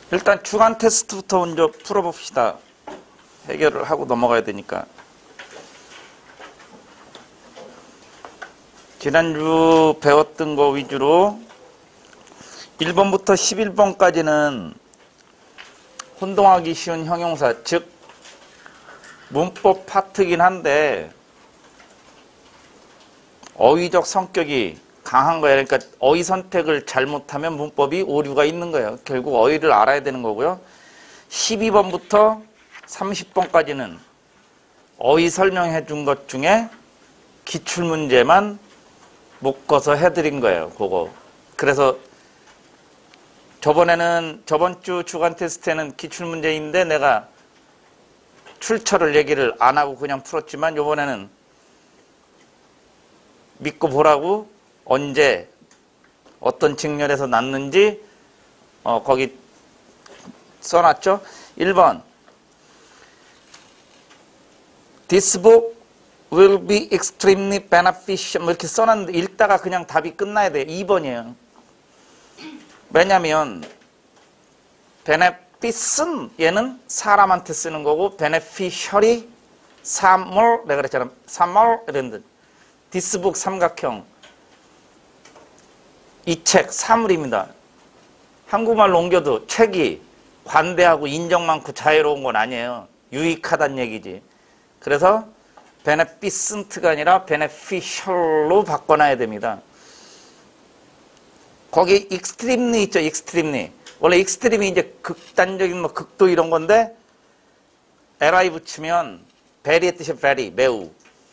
일단 주간 테스트부터 먼저 풀어봅시다. 해결을 하고 넘어가야 되니까. 지난주 배웠던 거 위주로 1번부터 11번까지는 혼동하기 쉬운 형용사, 즉 문법 파트긴 한데 어휘적 성격이 강한 거예요. 그러니까 어휘 선택을 잘못하면 문법이 오류가 있는 거예요. 결국 어휘를 알아야 되는 거고요. 12번부터 30번까지는 어휘 설명해 준 것 중에 기출문제만 묶어서 해드린 거예요. 그거. 그래서 저번 주 주간 테스트에는 기출문제인데 내가 출처를 얘기를 안 하고 그냥 풀었지만 이번에는 믿고 보라고 언제 어떤 직렬에서 났는지 거기 써놨죠. 1번 This book will be extremely beneficial 뭐 이렇게 써놨는데 읽다가 그냥 답이 끝나야 돼요. 2번이에요. 왜냐면 benefit은 얘는 사람한테 쓰는 거고 beneficial이 사물 내가 그랬잖아. 사물 이랬는데 This book 삼각형 이 책 사물입니다. 한국말로 옮겨도 책이 관대하고 인정 많고 자유로운 건 아니에요. 유익하다는 얘기지. 그래서 beneficent가 아니라 beneficial로 바꿔놔야 됩니다. 거기 extremely 있죠. extremely. 원래 extreme이 이제 극단적인 뭐 극도 이런 건데 li 붙이면 very의 뜻이 very 매우.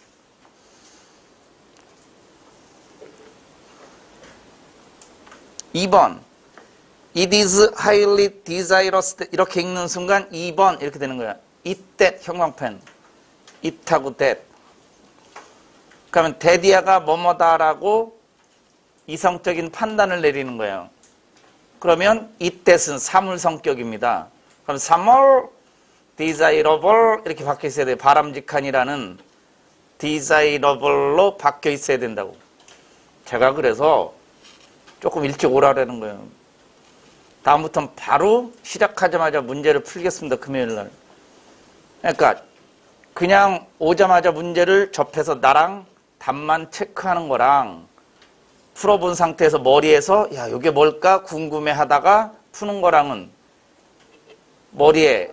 (2번) It is highly desirous 이렇게 읽는 순간 2번 이렇게 되는 거야. it that 형광펜 it하고 that 그러면 that이야가 뭐뭐다라고 이성적인 판단을 내리는 거예요. 그러면 it that은 사물 성격입니다. 그럼 사물 desirable 이렇게 바뀌어 있어야 돼요. 바람직한이라는 desirable로 바뀌어 있어야 된다고. 제가 그래서 조금 일찍 오라라는 거예요. 다음부터는 바로 시작하자마자 문제를 풀겠습니다. 금요일 날. 그러니까 그냥 오자마자 문제를 접해서 나랑 답만 체크하는 거랑 풀어본 상태에서 머리에서 야 이게 뭘까 궁금해하다가 푸는 거랑은 머리에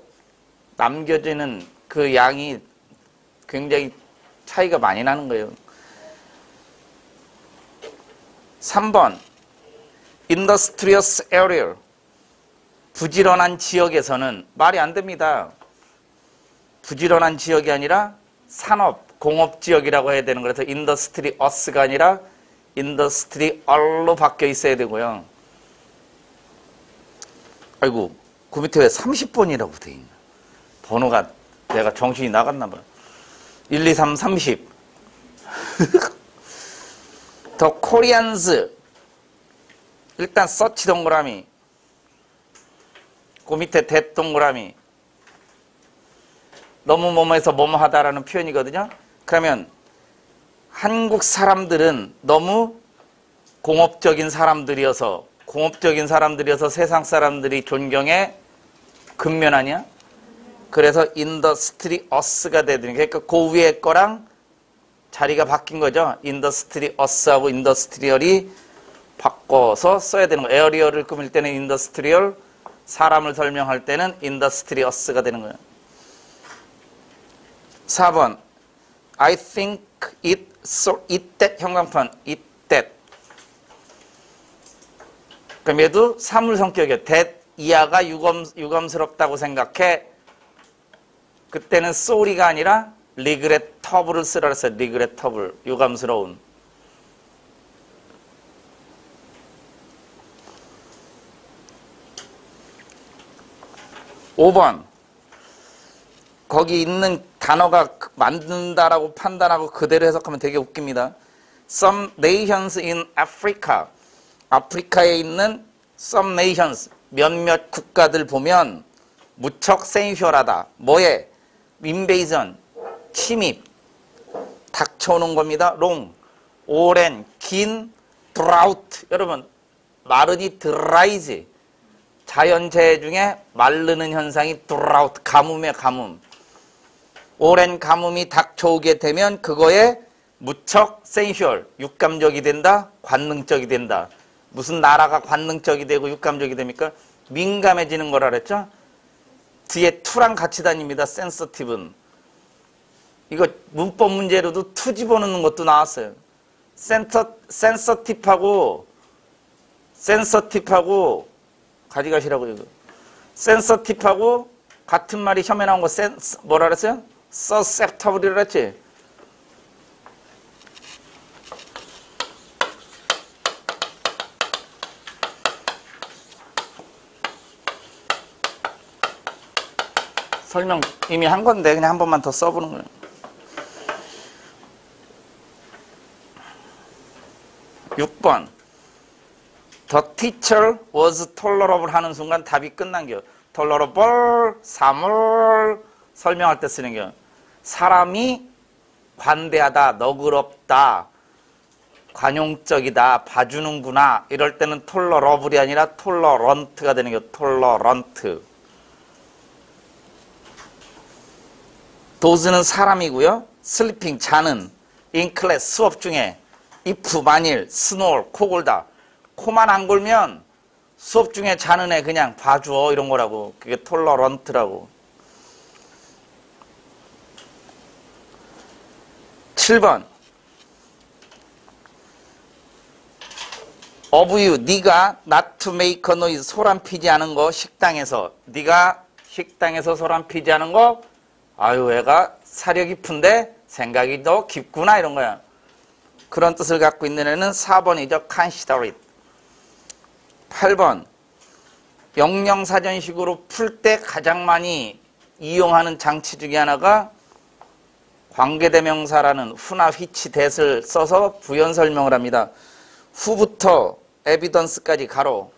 남겨지는 그 양이 굉장히 차이가 많이 나는 거예요. 3번 Industrious area 부지런한 지역에서는 말이 안 됩니다. 부지런한 지역이 아니라 산업, 공업지역이라고 해야 되는 거라서 Industrious가 아니라 Industrial로 바뀌어 있어야 되고요. 아이고 그 밑에 왜 30번이라고 돼 있나. 번호가 내가 정신이 나갔나 봐. 1, 2, 3, 30 The Koreans 일단 서치 동그라미 그 밑에 대 동그라미 너무 뭐뭐해서 뭐뭐 하다라는 표현이거든요. 그러면 한국 사람들은 너무 공업적인 사람들이어서 세상 사람들이 존경에 근면 아니야? 그래서 industrious가 되더니 그러니까 그 위에 거랑 자리가 바뀐 거죠. industrious하고 industrial이 바꿔서 써야 되는 거예요. 에어리어를 꾸밀 때는 industrial, 사람을 설명할 때는 industrious가 되는 거예요. 4번 I think it that 형광판 it that 그럼 얘도 사물 성격이에요. that 이하가 유감스럽다고 생각해. 그때는 sorry가 아니라 regrettable을 쓰라 그랬어요. regrettable 유감스러운. 5번 거기 있는 단어가 만든다라고 판단하고 그대로 해석하면 되게 웃깁니다. Some nations in Africa 아프리카에 있는 some nations 몇몇 국가들 보면 무척 센슈얼하다. 뭐에? invasion 침입 닥쳐오는 겁니다. long 오랜 긴 drought 여러분 마르니 드라이지 자연재해 중에 마르는 현상이 드라우트, 가뭄의 가뭄. 오랜 가뭄이 닥쳐오게 되면 그거에 무척 센슈얼, 육감적이 된다, 관능적이 된다. 무슨 나라가 관능적이 되고 육감적이 됩니까? 민감해지는 거라 그랬죠? 뒤에 투랑 같이 다닙니다. 센서티브는. 이거 문법 문제로도 투 집어넣는 것도 나왔어요. 센서티브하고 가져가시라고 이거. 센서티브하고 같은 말이 시험에 나온 거 뭐라 그랬어요? susceptible이라 그랬지? 설명 이미 한 건데 그냥 한 번만 더 써보는 거예요. 6번. The teacher was tolerable 하는 순간 답이 끝난겨. tolerable, 3월 설명할 때 쓰는 겨. 사람이 관대하다, 너그럽다, 관용적이다, 봐주는구나. 이럴 때는 tolerable이 아니라 tolerant가 되는 겨. tolerant. does는 사람이고요. sleeping, 자는. in class, 수업 중에. if, 만일, snore, 코 골다. 코만 안 골면 수업 중에 자는 애 그냥 봐줘 이런 거라고. 그게 tolerant라고. 7번. of you, 네가 not to make a noise, 소란 피지 않은 거 식당에서. 네가 식당에서 소란 피지 않은 거, 아유 애가 사려 깊은데 생각이 더 깊구나 이런 거야. 그런 뜻을 갖고 있는 애는 4번이죠. consider it. 8번. 영영사전식으로 풀 때 가장 많이 이용하는 장치 중에 하나가 관계대명사라는 후나 which, that을 써서 부연 설명을 합니다. 후부터 evidence까지 가로.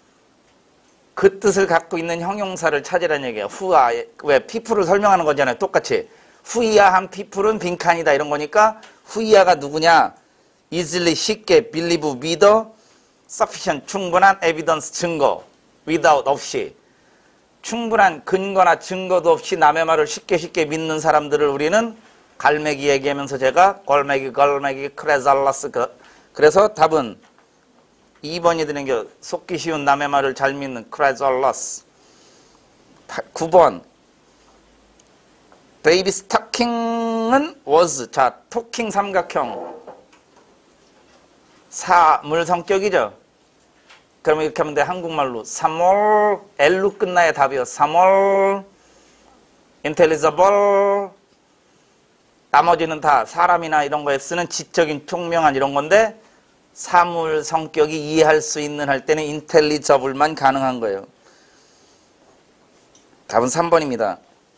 그 뜻을 갖고 있는 형용사를 찾으라는 얘기예요. 후와, 왜 people을 설명하는 거잖아요. 똑같이. 후이야한 people은 빈칸이다 이런 거니까 후이야가 누구냐? easily, 쉽게, believe, 믿어, sufficient, 충분한, evidence, 증거, without, 없이. 충분한 근거나 증거도 없이 남의 말을 쉽게 믿는 사람들을 우리는 갈매기 얘기하면서 제가 걸매기, 크레잘라스. 그래서 답은 2번이 되는 게 속기 쉬운 남의 말을 잘 믿는 크레잘라스. 9번. 베이비 스타킹은 was. 자, 토킹 삼각형. 사물 성격이죠. 그러면 이렇게 하면 돼. 한국말로 3월 L로 끝나야 답이요. 3월 intelligible. 나머지는 다 사람이나 이런 거에 쓰는 지적인 총명한 이런 건데 사물 성격이 이해할 수 있는 할 때는 intelligible만 가능한 거예요. 답은 3번입니다.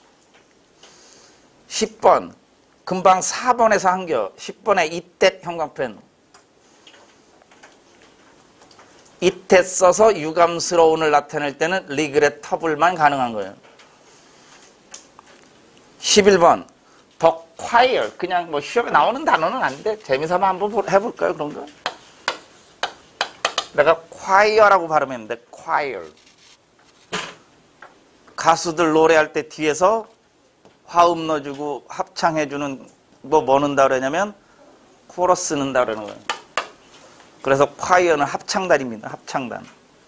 10번. 금방 4번에서 한겨. 10번에 이때 형광펜. 이때 써서 유감스러움을 나타낼 때는 regrettable만 가능한 거예요. 11번. the choir. 그냥 뭐 시험에 나오는 단어는 아닌데 재미삼아 한번 해볼까요? 그런 거? 내가 choir라고 발음했는데 choir. 가수들 노래할 때 뒤에서 화음 넣어주고 합창해주는 뭐 넣는다 그러냐면 코러스 넣는다 그러는 거예요. 그래서 choir는 합창단입니다. 합창단.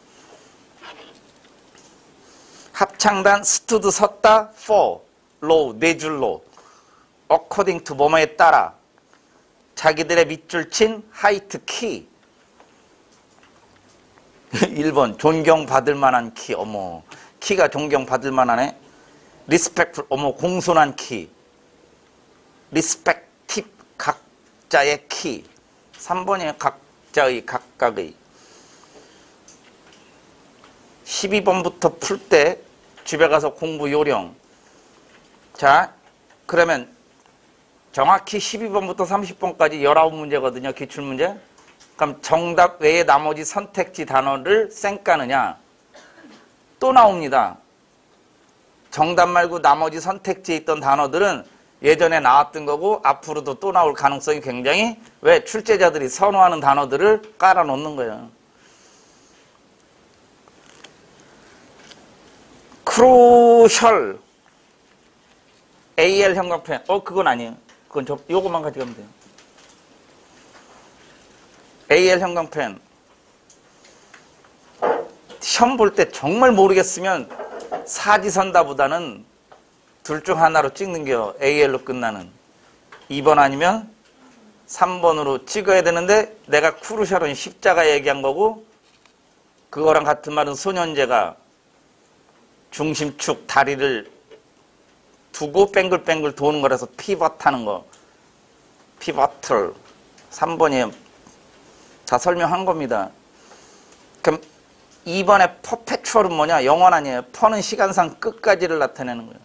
합창단 stood 섰다 for low 네 줄로 according to 뭐뭐에 따라 자기들의 밑줄 친 height 키. 1번 존경받을 만한 키. 어머 키가 존경받을 만하네. respectful. 어머 공손한 키. respective 각자의 키. 3번이에요. 각자의 각각의. 12번부터 풀 때 집에 가서 공부 요령. 자 그러면 정확히 12번부터 30번까지 19문제거든요. 기출문제. 그럼 정답 외에 나머지 선택지 단어를 쌩까느냐? 또 나옵니다. 정답 말고 나머지 선택지에 있던 단어들은 예전에 나왔던 거고 앞으로도 또 나올 가능성이 굉장히 왜 출제자들이 선호하는 단어들을 깔아놓는 거예요. crucial AL 형광펜. 그건 아니에요. 그건 요것만 가져가면 돼요. AL 형광펜. 시험 볼 때 정말 모르겠으면 사지선다보다는 둘 중 하나로 찍는 게요. AL로 끝나는. 2번 아니면 3번으로 찍어야 되는데 내가 크루셜은 십자가 얘기한 거고 그거랑 같은 말은 소년제가 중심축 다리를 두고 뱅글뱅글 도는 거라서 피벗하는 거. 피벗을 3번이에요. 다 설명한 겁니다. 그럼 2번의 퍼페추얼은 뭐냐? 영원 아니에요. 퍼는 시간상 끝까지를 나타내는 거예요.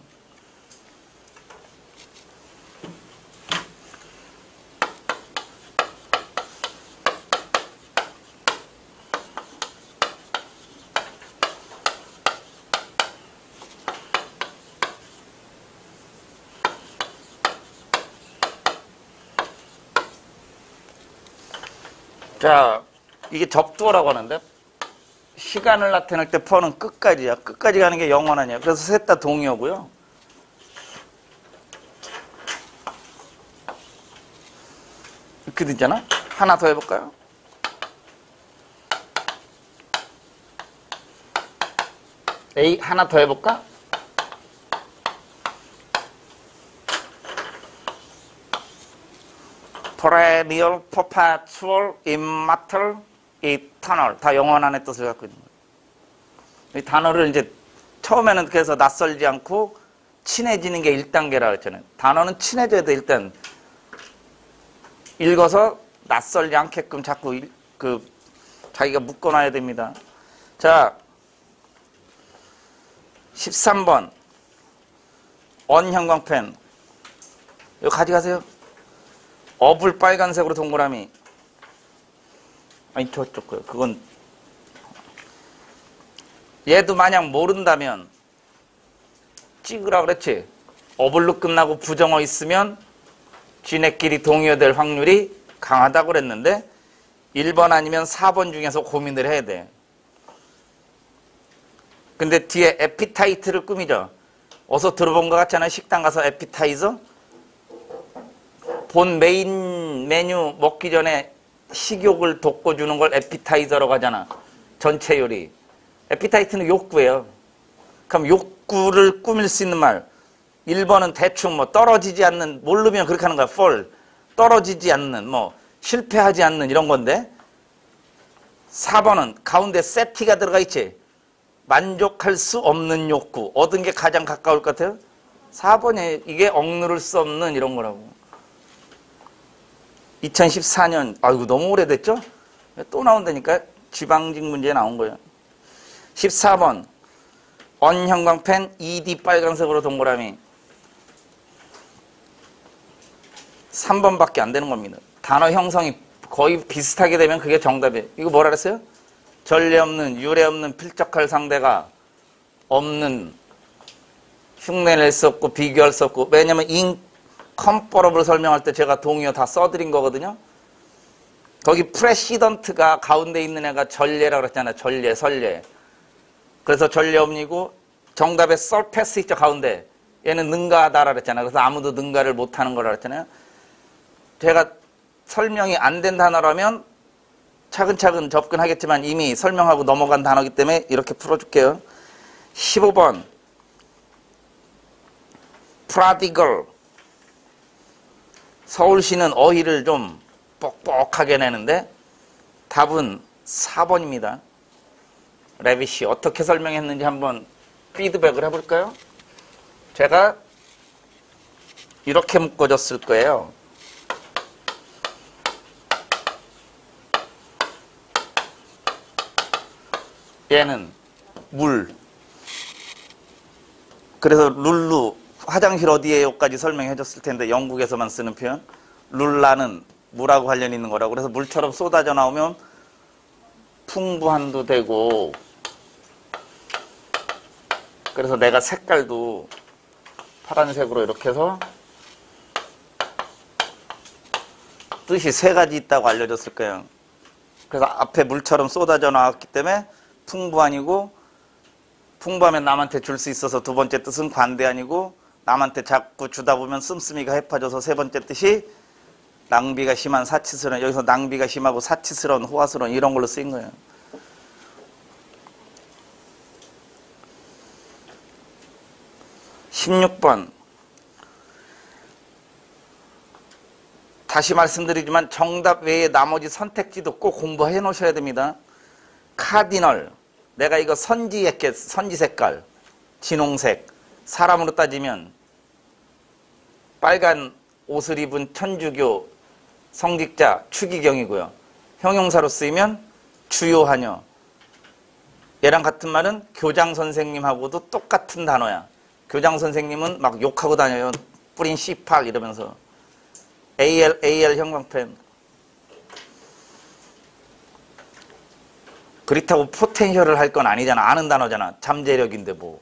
자, 이게 접두어라고 하는데 시간을 나타낼 때 퍼는 끝까지야. 끝까지 가는 게 영원 아니야. 그래서 셋 다 동의어고요. 이렇게 되잖아. 하나 더 해볼까요? A 하나 더 해볼까? perennial, perpetual, immortal, eternal. 다 영원한의 뜻을 갖고 있는 거예요. 이 단어를 이제 처음에는 그래서 낯설지 않고 친해지는 게 1단계라고 했잖아요. 단어는 친해져야 돼. 일단 읽어서 낯설지 않게끔 자꾸 자기가 묶어놔야 됩니다. 자, 13번 언형광펜 이거 가져가세요. 업을 빨간색으로 동그라미. 아니 저쪽 거요. 그건 얘도 만약 모른다면 찍으라 그랬지. 어블로 끝나고 부정어 있으면 쥐네끼리 동의어될 확률이 강하다고 그랬는데 1번 아니면 4번 중에서 고민을 해야 돼. 근데 뒤에 에피타이트를 꾸미죠. 어서 들어본 것 같잖아요. 식당 가서 에피타이저. 본 메인 메뉴 먹기 전에 식욕을 돋궈주는 걸 에피타이저라고 하잖아. 전체 요리. 에피타이트는 욕구예요. 그럼 욕구를 꾸밀 수 있는 말. 1번은 대충 뭐 떨어지지 않는, 모르면 그렇게 하는 거야. fall. 떨어지지 않는, 뭐 실패하지 않는 이런 건데 4번은 가운데 세티가 들어가 있지. 만족할 수 없는 욕구. 얻은 게 가장 가까울 것 같아요. 4번에 이게 억누를 수 없는 이런 거라고. 2014년, 아이고 너무 오래됐죠? 또 나온다니까. 지방직 문제에 나온 거예요. 14번 언형광펜 2D 빨간색으로 동그라미. 3번밖에 안 되는 겁니다. 단어 형성이 거의 비슷하게 되면 그게 정답이에요. 이거 뭐라 그랬어요? 전례 없는, 유례 없는, 필적할 상대가 없는, 흉내낼 수 없고 비교할 수 없고. 왜냐면 인컴퍼러블 설명할 때 제가 동의어 다 써드린 거거든요. 거기 프레시던트가 가운데 있는 애가 전례라고 그랬잖아요. 전례, 설례. 그래서 전례 없이고 정답에 surpass 있죠, 가운데. 얘는 능가하다라 그랬잖아요. 그래서 아무도 능가를 못하는 거라 그랬잖아요. 제가 설명이 안 된 단어라면 차근차근 접근하겠지만 이미 설명하고 넘어간 단어이기 때문에 이렇게 풀어줄게요. 15번 prodigal. 서울시는 어휘를 좀 뻑뻑하게 내는데 답은 4번입니다. 레빗이 어떻게 설명했는지 한번 피드백을 해볼까요? 제가 이렇게 묶어줬을 거예요. 얘는 물. 그래서 룰루, 화장실 어디에요까지 설명해 줬을 텐데 영국에서만 쓰는 표현. 룰라는 물하고 관련 있는 거라고. 그래서 물처럼 쏟아져 나오면 풍부한도 되고, 그래서 내가 색깔도 파란색으로 이렇게 해서 뜻이 3가지 있다고 알려줬을 거예요. 그래서 앞에 물처럼 쏟아져 나왔기 때문에 풍부한이고 풍부하면 남한테 줄 수 있어서 두 번째 뜻은 관대 아니고 남한테 자꾸 주다 보면 씀씀이가 해파져서 세 번째 뜻이 낭비가 심한 사치스러운, 여기서 낭비가 심하고 사치스러운, 호화스러운 이런 걸로 쓰인 거예요. 16번. 다시 말씀드리지만 정답 외에 나머지 선택지도 꼭 공부해 놓으셔야 됩니다. 카디널. 내가 이거 선지 색깔, 진홍색. 사람으로 따지면 빨간 옷을 입은 천주교 성직자 추기경이고요. 형용사로 쓰이면 주요하녀. 얘랑 같은 말은 교장 선생님하고도 똑같은 단어야. 교장 선생님은 막 욕하고 다녀요. 뿌린 씨팍 이러면서. AL 형광펜. 그렇다고 포텐셜을 할 건 아니잖아. 아는 단어잖아. 잠재력인데 뭐.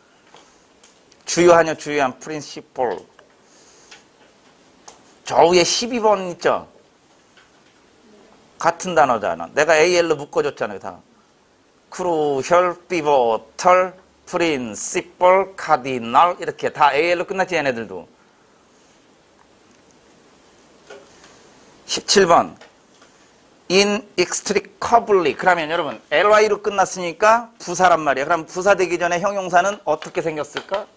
주요하녀, 주요한 프린시플. 저 위에 12번 있죠? 같은 단어잖아. 내가 AL로 묶어줬잖아요, 다. 크루셜, 피보털, 프린시플, 카디널 이렇게 다 AL로 끝났지, 얘네들도. 17번. inextricably. 그러면 여러분, ly로 끝났으니까 부사란 말이야. 그럼 부사 되기 전에 형용사는 어떻게 생겼을까?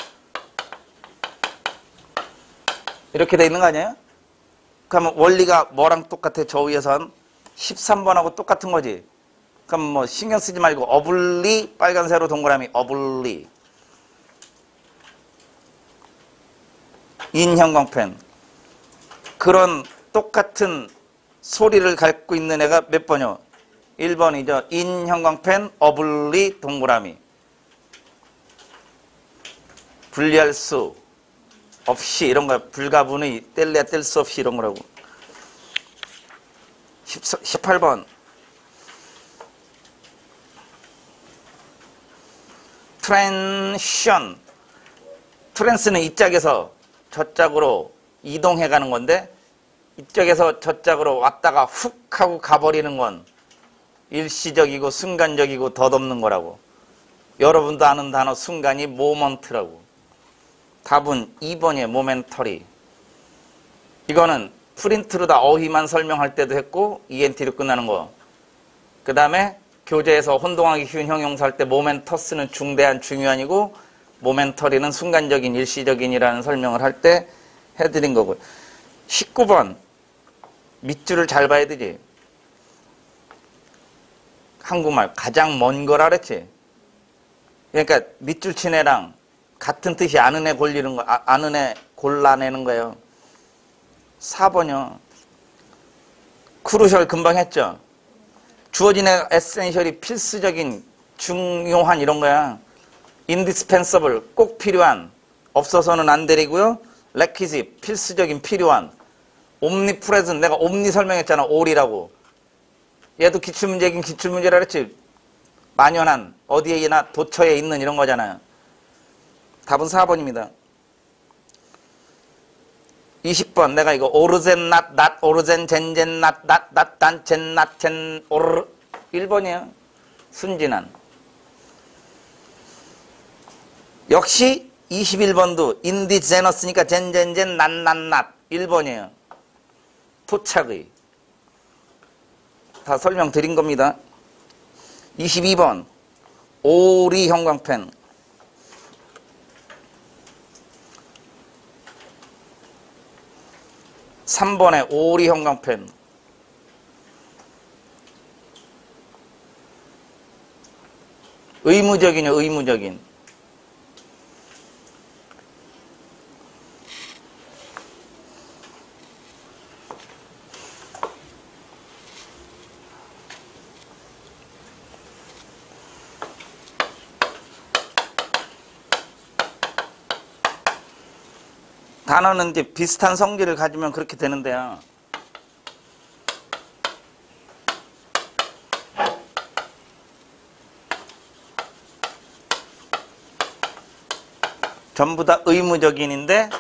이렇게 돼 있는 거 아니에요? 그러면 원리가 뭐랑 똑같아? 저 위에서 한 13번하고 똑같은 거지. 그럼 뭐 신경 쓰지 말고 어블리 빨간 세로 동그라미 어블리. 인 형광펜. 그런 똑같은 소리를 갖고 있는 애가 몇 번이요? 1번이죠. 인 형광펜 어블리 동그라미. 분리할 수 없이 이런 거야. 불가분의 뗄래야 뗄 수 없이 이런 거라고. 18번. 트랜션. 트랜스는 이 짝에서 저 짝으로 이동해 가는 건데 이쪽에서 저 짝으로 왔다가 훅 하고 가버리는 건 일시적이고 순간적이고 덧없는 거라고. 여러분도 아는 단어 순간이 모먼트라고. 답은 2번이에요. 모멘터리. 이거는 프린트로 다 어휘만 설명할 때도 했고 ENT로 끝나는 거. 그 다음에 교재에서 혼동하기 쉬운 형용사 할 때 모멘터스는 중대한 중요한이고 모멘터리는 순간적인 일시적인이라는 설명을 할 때 해드린 거고요. 19번. 밑줄을 잘 봐야 되지. 한국말 가장 먼 거라 그랬지. 그러니까 밑줄 친 애랑 같은 뜻이 아는 애 골리는 거, 아는 애 골라내는 거예요. 4번이요. 크루셜 금방 했죠. 주어진 애 에센셜이 필수적인, 중요한 이런 거야. indispensable 꼭 필요한, 없어서는 안 되리고요. requisite 필수적인, 필요한. omnipresent 내가 omni 설명했잖아. all이라고. 얘도 기출문제긴 기출문제라 그랬지. 만연한, 어디에나 도처에 있는 이런 거잖아요. 답은 4번입니다. 20번 내가 이거 오르젠 낫 오르젠 젠젠 낫 단 젠 오르 1번이에요. 순진한. 역시 21번도 인디제너스니까 젠젠젠 낫 1번이에요. 토착의. 다 설명드린 겁니다. 22번 오리 형광펜. 3번에 오리 형광펜. 의무적이냐 의무적인. 단어는 이제 비슷한 성질을 가지면 그렇게 되는데요. 전부 다 의무적인인데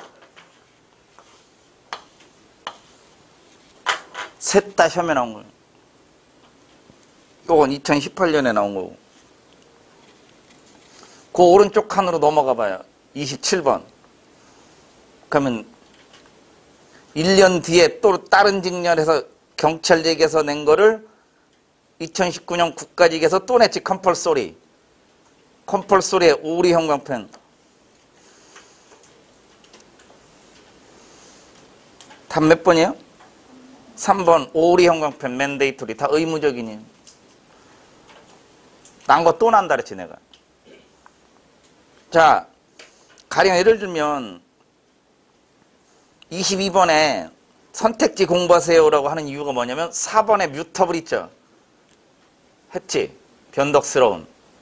셋 다 시험에 나온 거예요. 이건 2018년에 나온 거고. 그 오른쪽 칸으로 넘어가 봐요. 27번. 그러면 1년 뒤에 또 다른 직렬에서 경찰직에서 낸 거를 2019년 국가직에서 또 냈지. 컴펄소리. 컴펄소리의 오리 형광펜. 답 몇 번이에요? 3번 오리 형광펜 맨데이토리. 다 의무적이니. 난 거 또 난다 그랬지 내가. 자, 가령 예를 들면 22번에 선택지 공부하세요라고 하는 이유가 뭐냐면 4번에 뮤터블 있죠. 했지. 변덕스러운.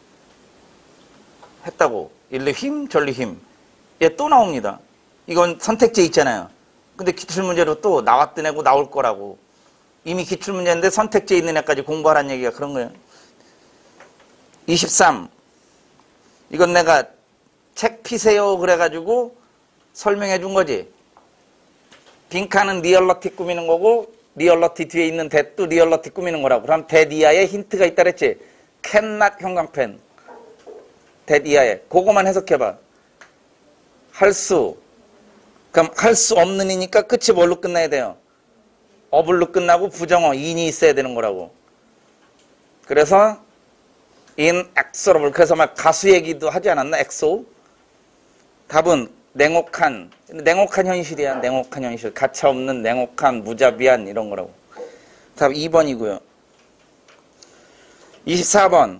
했다고. 일리 힘, 절리 힘. 얘 또 나옵니다. 이건 선택지에 있잖아요. 근데 기출문제로 또 나왔던 애고 나올 거라고. 이미 기출문제인데 선택지에 있는 애까지 공부하라는 얘기가 그런 거예요. 23. 이건 내가 책 피세요 그래가지고 설명해 준 거지. 빈칸은 리얼러티 꾸미는 거고 리얼러티 뒤에 있는 that도 리얼러티 꾸미는 거라고. 그럼 that 이하에 힌트가 있다 그랬지. cannot 형광펜. that 이하에. 그거만 해석해봐. 할 수. 그럼 할 수 없는 이니까 끝이 뭘로 끝나야 돼요? 어블로 끝나고 부정어 in이 있어야 되는 거라고. 그래서 inexorable. 그래서 막 가수 얘기도 하지 않았나? exo. 답은 냉혹한. 냉혹한 현실이야. 냉혹한 현실. 가차없는 냉혹한 무자비한 이런 거라고. 답 2번이고요. 24번.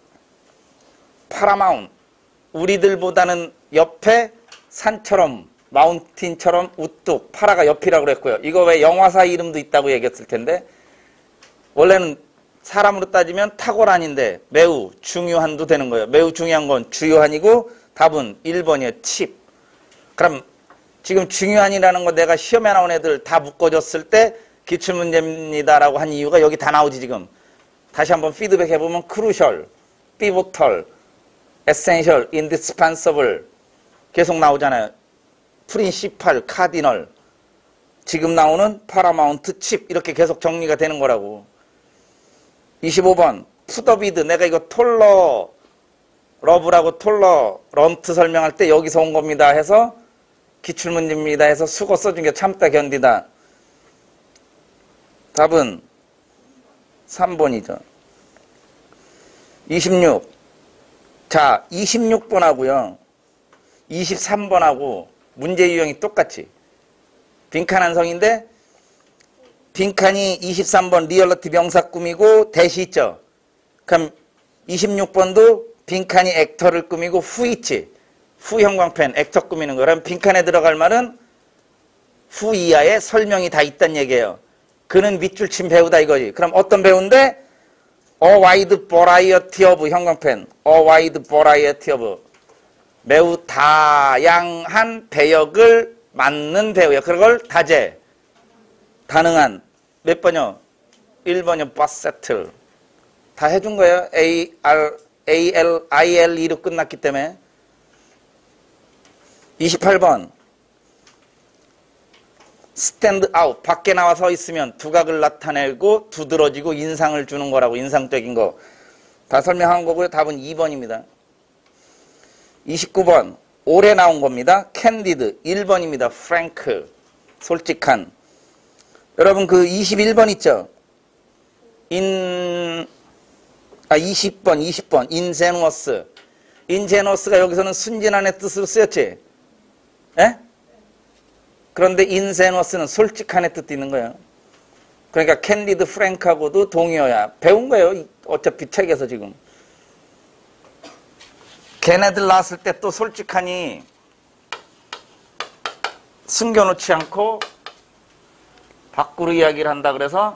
파라마운. 우리들보다는 옆에 산처럼 마운틴처럼 우뚝. 파라가 옆이라고 그랬고요. 이거 왜 영화사 이름도 있다고 얘기했을 텐데 원래는 사람으로 따지면 탁월한인데 매우 중요한도 되는 거예요. 매우 중요한 건 주요한이고 답은 1번이에요. 칩. 그럼 지금 중요한이라는 거 내가 시험에 나온 애들 다 묶어줬을 때 기출문제입니다라고 한 이유가 여기 다 나오지 지금. 다시 한번 피드백 해보면 crucial, pivotal, essential, indispensable 계속 나오잖아요. 프린시팔, 카디널. 지금 나오는 파라마운트, 칩 이렇게 계속 정리가 되는 거라고. 25번 푸더비드. 내가 이거 톨러 러브라고 톨러 런트 설명할 때 여기서 온 겁니다 해서 기출문제입니다 해서 수고 써준 게 참다 견디다. 답은 3번이죠. 26. 자, 26번하고요. 23번하고 문제 유형이 똑같이. 빈칸 한 성인데 빈칸이 23번 리얼러티 명사 꾸미고 대시 있죠. 그럼 26번도 빈칸이 액터를 꾸미고 후 있지. 후 형광펜 액터 꾸미는 거. 그럼 빈칸에 들어갈 말은 후 이하에 설명이 다 있단 얘기예요. 그는 밑줄 친 배우다 이거지. 그럼 어떤 배우인데? A wide variety of 형광펜. A wide variety of. 매우 다양한 배역을 맡는 배우야. 그걸 다재. 가능한. 몇 번이요? 1번이요. 버세틀. 다 해준 거예요. ALILE로 끝났기 때문에. 28번. 스탠드 아웃. 밖에 나와 서 있으면 두각을 나타내고 두드러지고 인상을 주는 거라고. 인상적인 거. 다 설명한 거고요. 답은 2번입니다. 29번. 올해 나온 겁니다. 캔디드. 1번입니다. 프랭크. 솔직한. 여러분 그 21번 있죠? 20번. 인제너스. 인제너스가 여기서는 순진한의 뜻으로 쓰였지? 예? 그런데 인제너스는 솔직한의 뜻도 있는 거예요. 그러니까 캔디드 프랭크하고도 동의어야. 배운 거예요. 어차피 책에서 지금. 걔네들 나왔을 때 또 솔직하니 숨겨놓지 않고 밖으로 이야기를 한다 그래서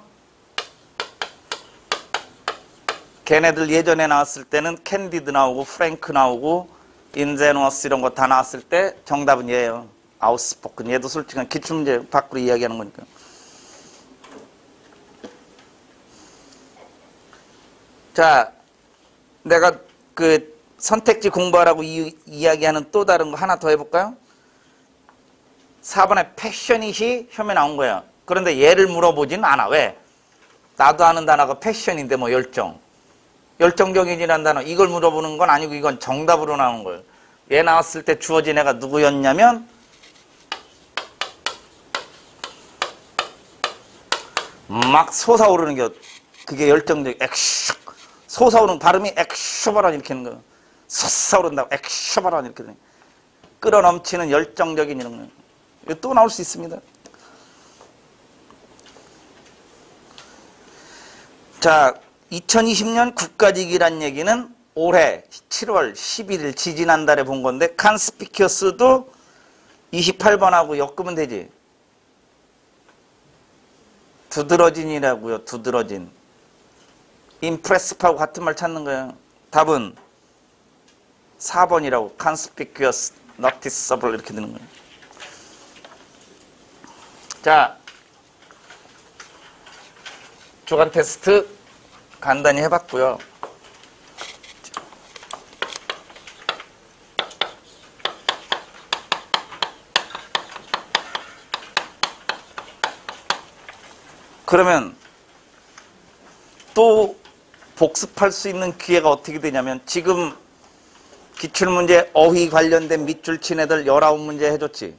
걔네들 예전에 나왔을 때는 캔디드 나오고 프랭크 나오고 인제너스 이런 거 다 나왔을 때 정답은 얘예요. 아웃스포큰. 얘도 솔직한 기출문제 밖으로 이야기하는 거니까. 자, 내가 그 선택지 공부하라고 이야기하는 또 다른 거 하나 더 해볼까요? 4번에 패셔닛이 혐에 나온 거예요. 그런데 얘를 물어보진 않아. 왜? 나도 아는 단어가 패션인데 뭐 열정. 열정적인이라는 단어 이걸 물어보는 건 아니고 이건 정답으로 나온 거예요. 얘 나왔을 때 주어진 애가 누구였냐면 막 솟아오르는 게 그게 열정적 액쇼 솟아오르는 발음이 액쇼바란 이렇게 하는 거예요. 솟아오른다고 액쇼바란 이렇게 되는 끌어넘치는 열정적인 이런 거예요. 이거 또 나올 수 있습니다. 자, 2020년 국가직이란 얘기는 올해 7월 11일 지지난달에 본 건데 conspicuous도 28번하고 엮으면 되지. 두드러진이라고요. 두드러진. impressive하고 같은 말 찾는 거예요. 답은 4번이라고 conspicuous, noticeable 이렇게 되는 거예요. 자, 주간 테스트 간단히 해봤고요. 그러면 또 복습할 수 있는 기회가 어떻게 되냐면 지금 기출문제 어휘 관련된 밑줄 친 애들 19문제 해줬지.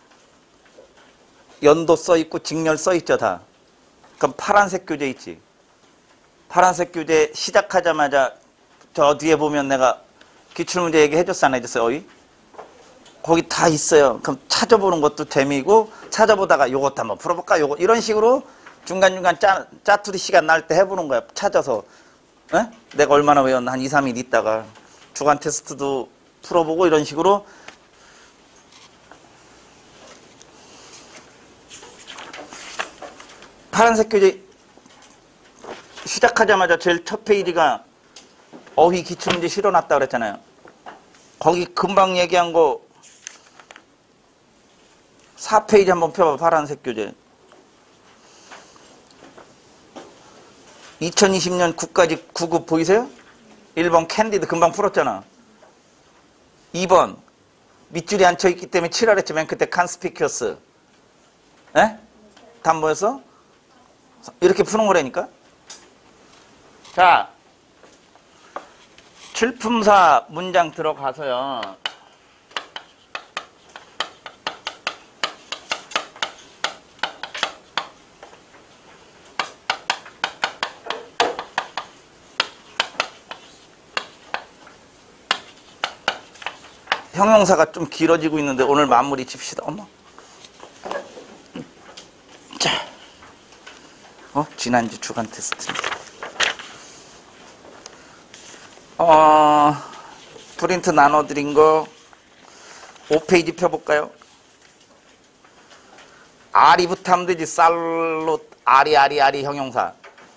연도 써있고 직렬 써있죠 다. 그럼 파란색 교재 있지. 파란색 교재 시작하자마자 저 뒤에 보면 내가 기출문제 얘기해줬어 안 해줬어요 어휘? 거기 다 있어요. 그럼 찾아보는 것도 재미고 찾아보다가 요것도 한번 풀어볼까 요거 이런 식으로 중간중간 짜투리 시간 날 때 해보는 거야. 찾아서 에? 내가 얼마나 외웠나 한 2, 3일 있다가 주간 테스트도 풀어보고 이런 식으로 파란색 교재 시작하자마자 제일 첫 페이지가 어휘 기출문제 실어놨다 그랬잖아요. 거기 금방 얘기한 거 4페이지 한번 펴봐. 파란색 교재 2020년 국가직 9급 보이세요? 1번 캔디드 금방 풀었잖아. 2번 밑줄이 안 쳐있기 때문에 7월 했지 맨 그때 conspicuous. 에? 답 뭐였어? 이렇게 푸는 거라니까. 자, 출품사 문장 들어가서요. 형용사가 좀 길어지고 있는데 오늘 마무리 칩시다. 어머. 자, 지난주 주간 테스트입니다. 프린트 나눠드린 거 5페이지 펴볼까요? 아리부터 하면 되지. 쌀로 아리 형용사.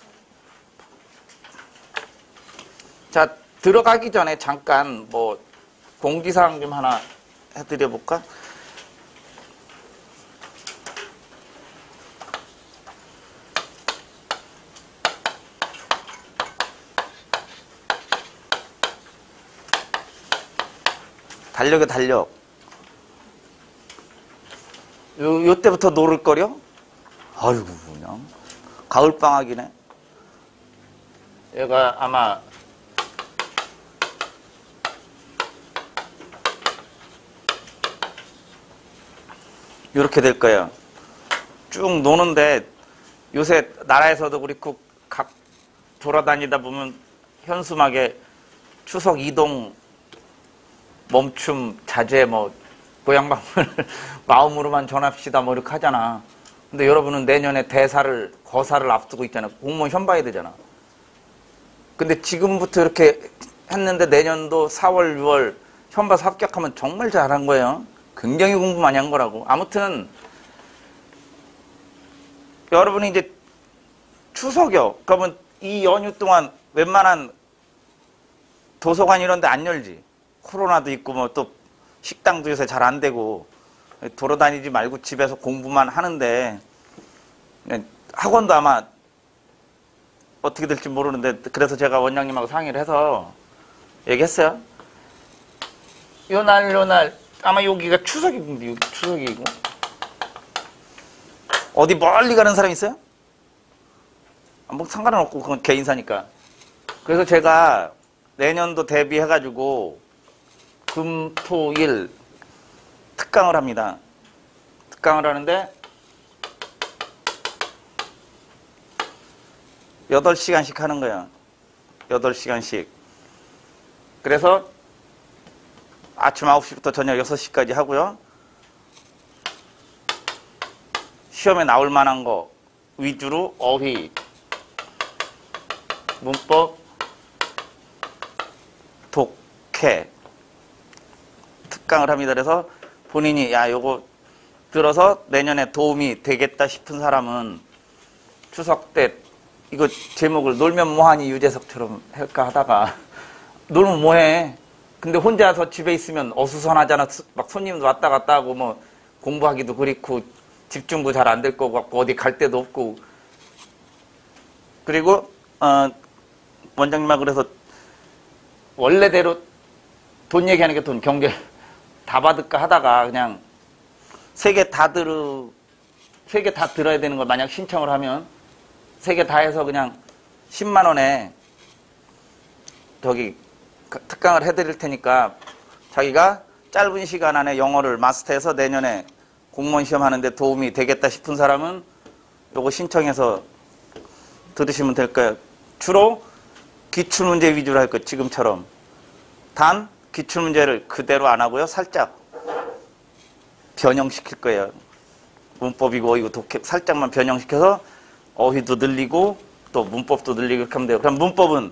자, 들어가기 전에 잠깐 뭐 공지사항 좀 하나 해드려 볼까? 달력에 달력. 요 때부터 노를거려? 아이고 그냥 가을방학이네. 얘가 아마 이렇게 될 거예요. 쭉 노는데 요새 나라에서도 그렇고 각 돌아다니다 보면 현수막에 추석 이동 멈춤 자제 뭐 고향 방문을 마음으로만 전합시다 뭐 이렇게 하잖아. 근데 여러분은 내년에 거사를 앞두고 있잖아. 공무원 시험 봐야 되잖아. 근데 지금부터 이렇게 했는데 내년도 4월 6월 시험 봐서 합격하면 정말 잘한 거예요. 굉장히 공부 많이 한 거라고. 아무튼 여러분이 이제 추석이요. 그러면 이 연휴 동안 웬만한 도서관 이런 데 안 열지. 코로나도 있고 뭐 또 식당도 요새 잘 안 되고 돌아다니지 말고 집에서 공부만 하는데 학원도 아마 어떻게 될지 모르는데 그래서 제가 원장님하고 상의를 해서 얘기했어요. 요날 아마 여기가 추석이고 추석이고 어디 멀리 가는 사람 있어요? 뭐 상관은 없고 그건 개인사니까. 그래서 제가 내년도 대비해가지고 금, 토, 일 특강을 합니다. 특강을 하는데 8시간씩 하는 거야. 8시간씩. 그래서 아침 9시부터 저녁 6시까지 하고요. 시험에 나올 만한 거 위주로 어휘, 문법, 독해 특강을 합니다. 그래서 본인이 야 요거 들어서 내년에 도움이 되겠다 싶은 사람은 추석 때 이거 제목을 놀면 뭐하니 유재석처럼 할까 하다가 놀면 뭐해. 근데 혼자서 집에 있으면 어수선하잖아. 막 손님도 왔다 갔다 하고 뭐 공부하기도 그렇고 집중도 잘 안 될 거고 같고 어디 갈 데도 없고. 그리고 원장님하고 그래서 원래대로 돈 얘기하는 게 돈 경제 다 받을까 하다가 그냥 세 개 다 들어야 되는 걸 만약 신청을 하면 세 개 다 해서 그냥 10만 원에 저기 특강을 해드릴 테니까 자기가 짧은 시간 안에 영어를 마스터해서 내년에 공무원 시험 하는데 도움이 되겠다 싶은 사람은 요거 신청해서 들으시면 될 거예요. 주로 기출문제 위주로 할 거예요. 지금처럼. 단 기출문제를 그대로 안 하고요. 살짝 변형시킬 거예요. 문법이고 어이고 독해 살짝만 변형시켜서 어휘도 늘리고 또 문법도 늘리고 이렇게 하면 돼요. 그럼 문법은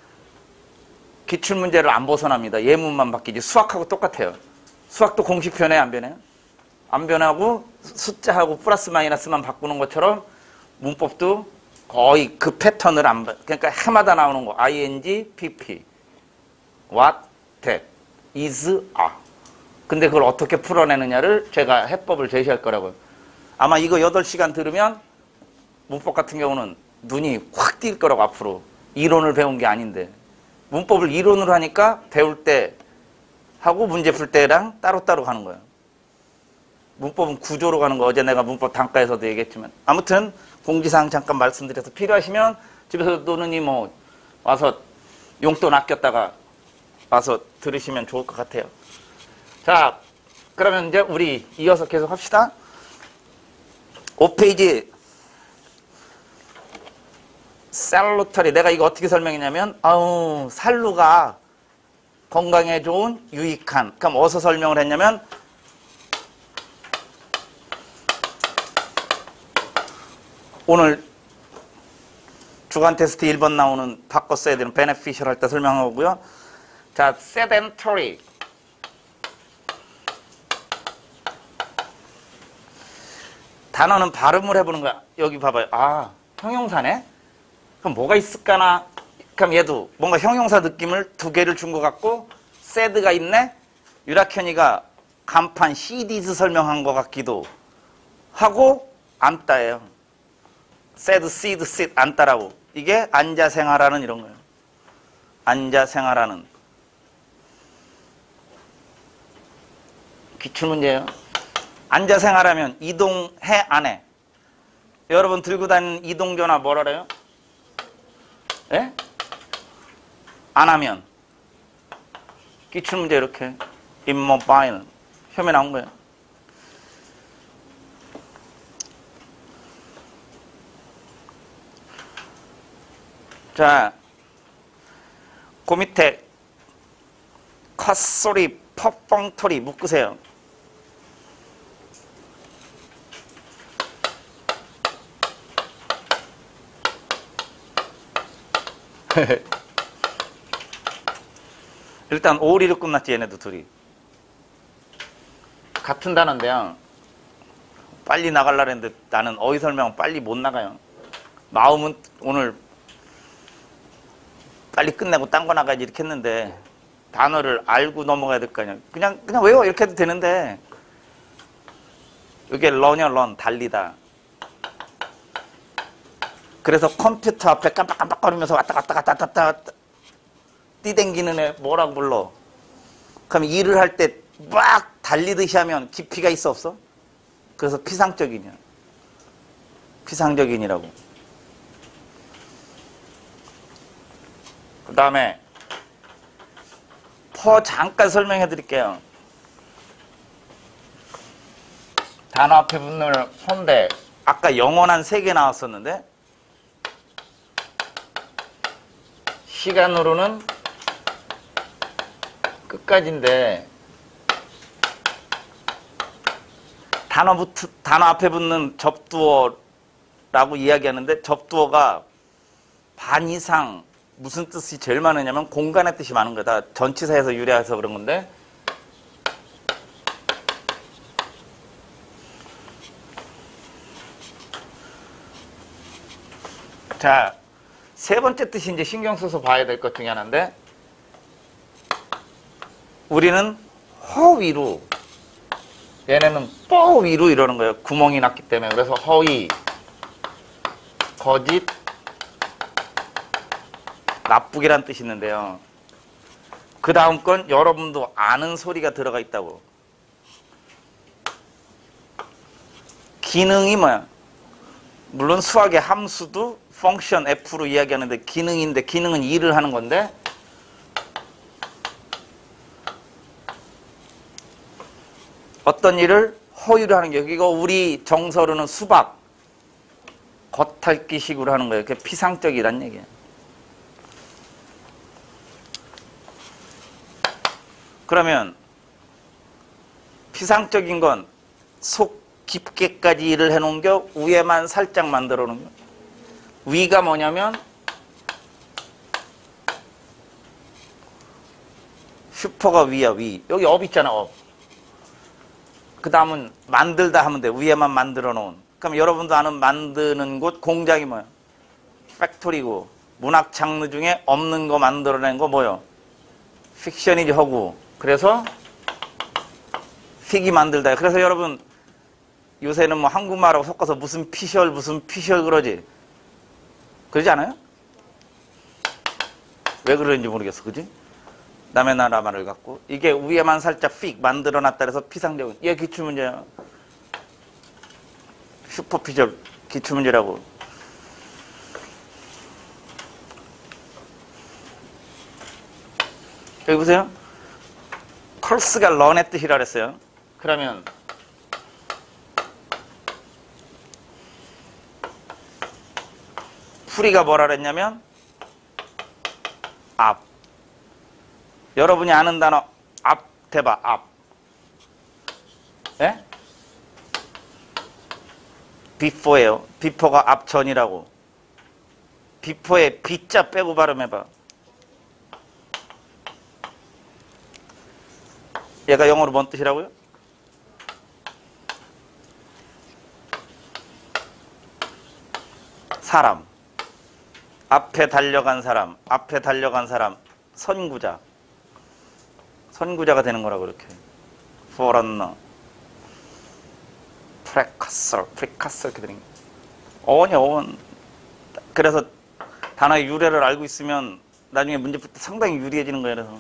기출문제를 안 벗어납니다. 예문만 바뀌지. 수학하고 똑같아요. 수학도 공식 변해 안 변해요? 안 변하고 숫자하고 플러스 마이너스만 바꾸는 것처럼 문법도 거의 그 패턴을 안 그러니까 해마다 나오는 거 ing, pp, what, that, is, are. 근데 그걸 어떻게 풀어내느냐를 제가 해법을 제시할 거라고요. 아마 이거 8시간 들으면 문법 같은 경우는 눈이 확 띌 거라고 앞으로. 이론을 배운 게 아닌데. 문법을 이론으로 하니까 배울 때 하고 문제 풀 때랑 따로따로 가는 거예요. 문법은 구조로 가는 거 어제 내가 문법 단가에서도 얘기했지만 아무튼 공지사항 잠깐 말씀드려서 필요하시면 집에서 노느니 뭐 와서 용돈 아꼈다가 와서 들으시면 좋을 것 같아요. 자, 그러면 이제 우리 이어서 계속 합시다. 5페이지 살루터리. 내가 이거 어떻게 설명했냐면 살루가 건강에 좋은 유익한. 그럼 어디서 설명을 했냐면 오늘 주간 테스트 1번 나오는 바꿔 써야 되는 beneficial 할 때 설명하고요. 자, sedentary. 단어는 발음을 해보는 거야. 여기 봐봐요. 아, 형용사네? 그럼 뭐가 있을까나? 그럼 얘도 뭔가 형용사 느낌을 2개를 준 것 같고 sed가 있네? 유라현이가 간판 CDs 설명한 것 같기도 하고 앉다예요. said, sit, sit, 앉다라고. 이게 앉아 생활하는 이런 거예요. 앉아 생활하는. 기출문제예요. 앉아 생활하면 이동해 안 해? 여러분 들고 다니는 이동전화 뭐라 그래요? 예? 안 하면 기출문제 이렇게 immobile 시험에 나온 거예요. 자, 그 밑에 컷소리, 퍼펑토리 묶으세요. 일단 오리로 끝났지 얘네도 둘이. 같은 단어인데요. 빨리 나가려고 했는데 나는 어휘 설명은 빨리 못 나가요. 마음은 오늘 빨리 끝내고 딴 거 나가야지 이렇게 했는데 단어를 알고 넘어가야 될 거 아니야. 그냥 외워 이렇게 해도 되는데 이게 run이야 run 달리다. 그래서 컴퓨터 앞에 깜빡깜빡거리면서 왔다 갔다 뛰댕기는 애 뭐라고 불러? 그럼 일을 할 때 막 달리듯이 하면 깊이가 있어 없어? 그래서 피상적인이야. 피상적인이라고. 그 다음에 퍼 잠깐 설명해 드릴게요. 단어 앞에 붙는 퍼인데 아까 영원한 3개 나왔었는데 시간으로는 끝까지인데 단어 앞에 붙는 접두어라고 이야기하는데 접두어가 반 이상 무슨 뜻이 제일 많으냐면 공간의 뜻이 많은 거다. 전치사에서 유래해서 그런 건데 자, 3번째 뜻이 이제 신경 써서 봐야 될 것 중에 하나인데 우리는 허 위로 얘네는 뻐 위로 이러는 거예요. 구멍이 났기 때문에. 그래서 허위, 거짓, 나쁘기란 뜻이 있는데요. 그 다음 건 여러분도 아는 소리가 들어가 있다고. 기능이 뭐야? 물론 수학의 함수도 펑션 F로 이야기하는데 기능인데 기능은 일을 하는 건데 어떤 일을 허위로 하는 게 이거 우리 정서로는 수박 겉핥기식으로 하는 거예요. 그게 피상적이란 얘기예요. 그러면 피상적인 건 속 깊게까지 일을 해놓은 게 위에만 살짝 만들어 놓은 거. 위가 뭐냐면 슈퍼가 위야 위. 여기 업 있잖아 업. 그 다음은 만들다 하면 돼. 위에만 만들어 놓은. 그럼 여러분도 아는 만드는 곳 공장이 뭐야? 팩토리고 문학 장르 중에 없는 거 만들어낸 거 뭐요? 픽션이지 허구. 그래서 픽이 만들다. 그래서 여러분 요새는 뭐 한국말하고 섞어서 무슨 피셜 그러지? 그러지 않아요? 왜 그러는지 모르겠어. 그지? 남의 나라 말을 갖고 이게 위에만 살짝 픽 만들어놨다 해서 피상적인 얘 기출문제야. 슈퍼피셜 기출문제라고. 여기 보세요. 컬스가 런의 뜻이라 그랬어요. 그러면 풀이가 뭐라 그랬냐면 앞. 여러분이 아는 단어 앞 대봐. 앞. 예? before예요. before가 앞 전이라고. before에 b자 빼고 발음해봐. 얘가 영어로 뭔 뜻이라고요? 사람. 앞에 달려간 사람. 앞에 달려간 사람. 선구자. 선구자가 되는 거라고 그렇게. forerunner. precursor 이렇게 되는 거예요. 어원이 어원. 그래서 단어의 유래를 알고 있으면 나중에 문제 풀 때 상당히 유리해지는 거예요. 그래서.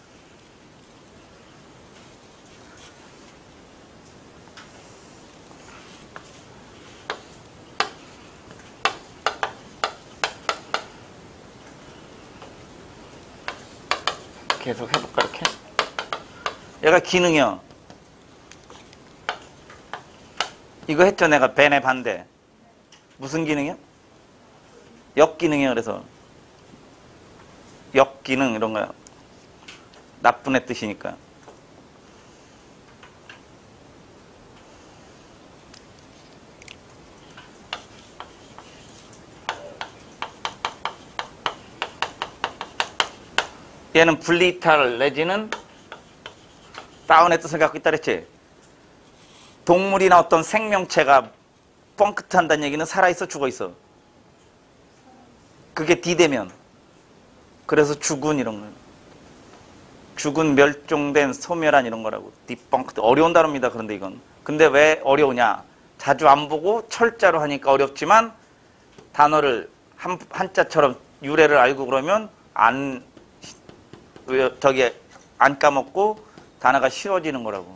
계속 해볼까 이렇게? 얘가 기능이요. 이거 했죠 내가 벤의 반대. 무슨 기능이요? 역기능이요. 그래서 역기능 이런 거요. 나쁜 애 뜻이니까. 얘는 분리이탈 내지는 다운의 뜻을 갖고 있다 그랬지. 동물이나 어떤 생명체가 뻥끗 한다는 얘기는 살아있어 죽어있어. 그게 D되면 그래서 죽은 이런 거예요. 죽은 멸종된 소멸한 이런 거라고. 디뻥크트. 어려운 단어입니다. 그런데 이건. 근데 왜 어려우냐. 자주 안 보고 철자로 하니까 어렵지만 단어를 한자처럼 유래를 알고 그러면 안 까먹고 단어가 쉬워지는 거라고.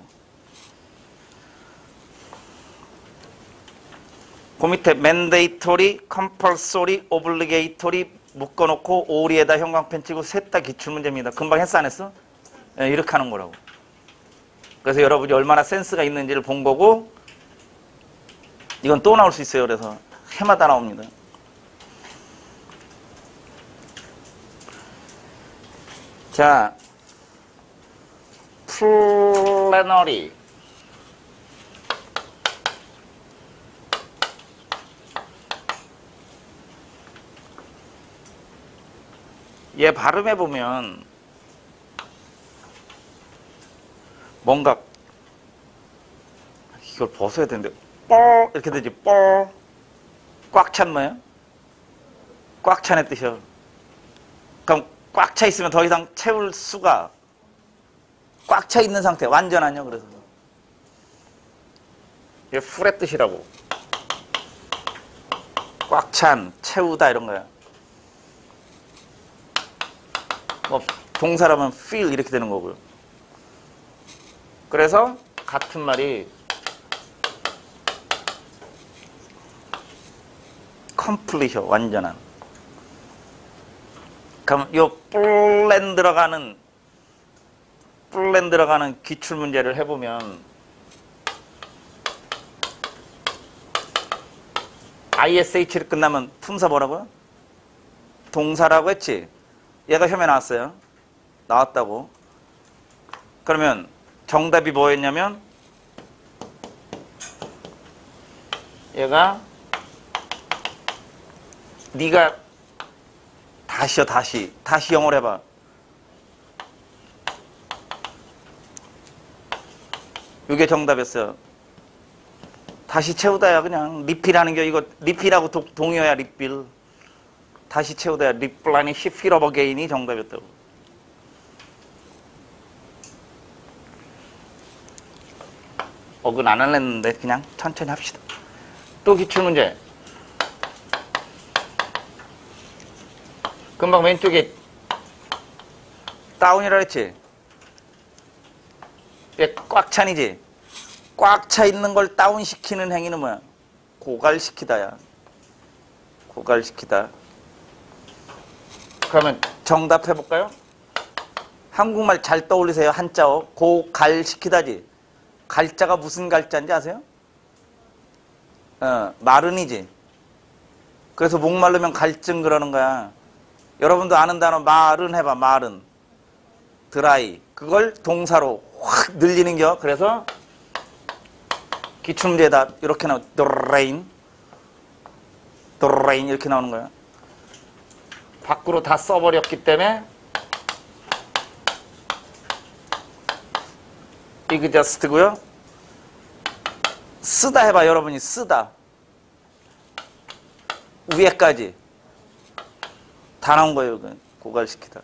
그 밑에 mandatory, compulsory, obligatory, 묶어놓고 오리에다 형광펜 치고 셋 다 기출문제입니다. 금방 했어 안 했어? 네, 이렇게 하는 거라고. 그래서 여러분이 얼마나 센스가 있는지를 본 거고, 이건 또 나올 수 있어요. 그래서 해마다 나옵니다. 자, 플래너리. 얘 발음해보면 뭔가 이걸 벗어야 되는데 뻘 이렇게 되지. 뻘. 꽉 찬 뭐예요? 꽉 찬의 뜻이요. 그럼 꽉 차 있으면 더 이상 채울 수가, 꽉 차 있는 상태, 완전하냐. 그래서 이게 풀의 뜻이라고. 꽉 찬, 채우다 이런 거야. 뭐 동사라면 feel 이렇게 되는 거고요. 그래서 같은 말이 complete이요. 완전한. 그럼 요 플랜 들어가는 기출문제를 해보면 ISH를 끝나면 품사 뭐라고요? 동사라고 했지? 얘가 혐에 나왔어요. 나왔다고. 그러면 정답이 뭐였냐면 얘가 네가 다시 영어로 해봐. 이게 정답이었어요. 다시 채우다야. 그냥 리필하는 게 이거 리필하고 동의어야. 리필. 다시 채우다야. 리플라니시 필업 어게인이 정답이었다고. 억은 안 할랬는데 그냥 천천히 합시다. 또 기출문제. 금방 왼쪽에 다운이라 했지? 얘 꽉 찬이지? 꽉 차 있는 걸 다운시키는 행위는 뭐야? 고갈시키다야. 고갈시키다. 그러면 정답 해볼까요? 한국말 잘 떠올리세요. 한자어. 고갈시키다지. 갈자가 무슨 갈자인지 아세요? 마른이지. 그래서 목마르면 갈증 그러는 거야. 여러분도 아는 단어 마른 해봐. 마른. 드라이. 그걸 동사로 확 늘리는 겨. 그래서 기출문제에다 이렇게 나와. 드레인 이렇게 나오는 거야. 밖으로 다 써버렸기 때문에 이그저스트고요. 쓰다 해봐. 여러분이 쓰다. 위에까지 다 나온 거예요. 고갈시키다.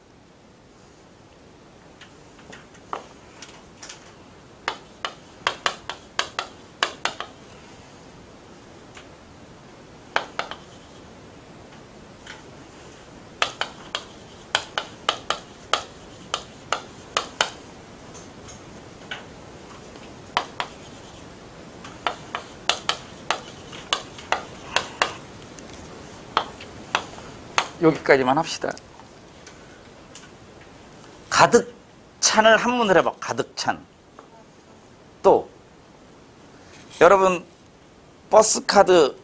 여기까지만 합시다. 가득 찬을 한문을 해봐. 가득 찬. 또 여러분 버스카드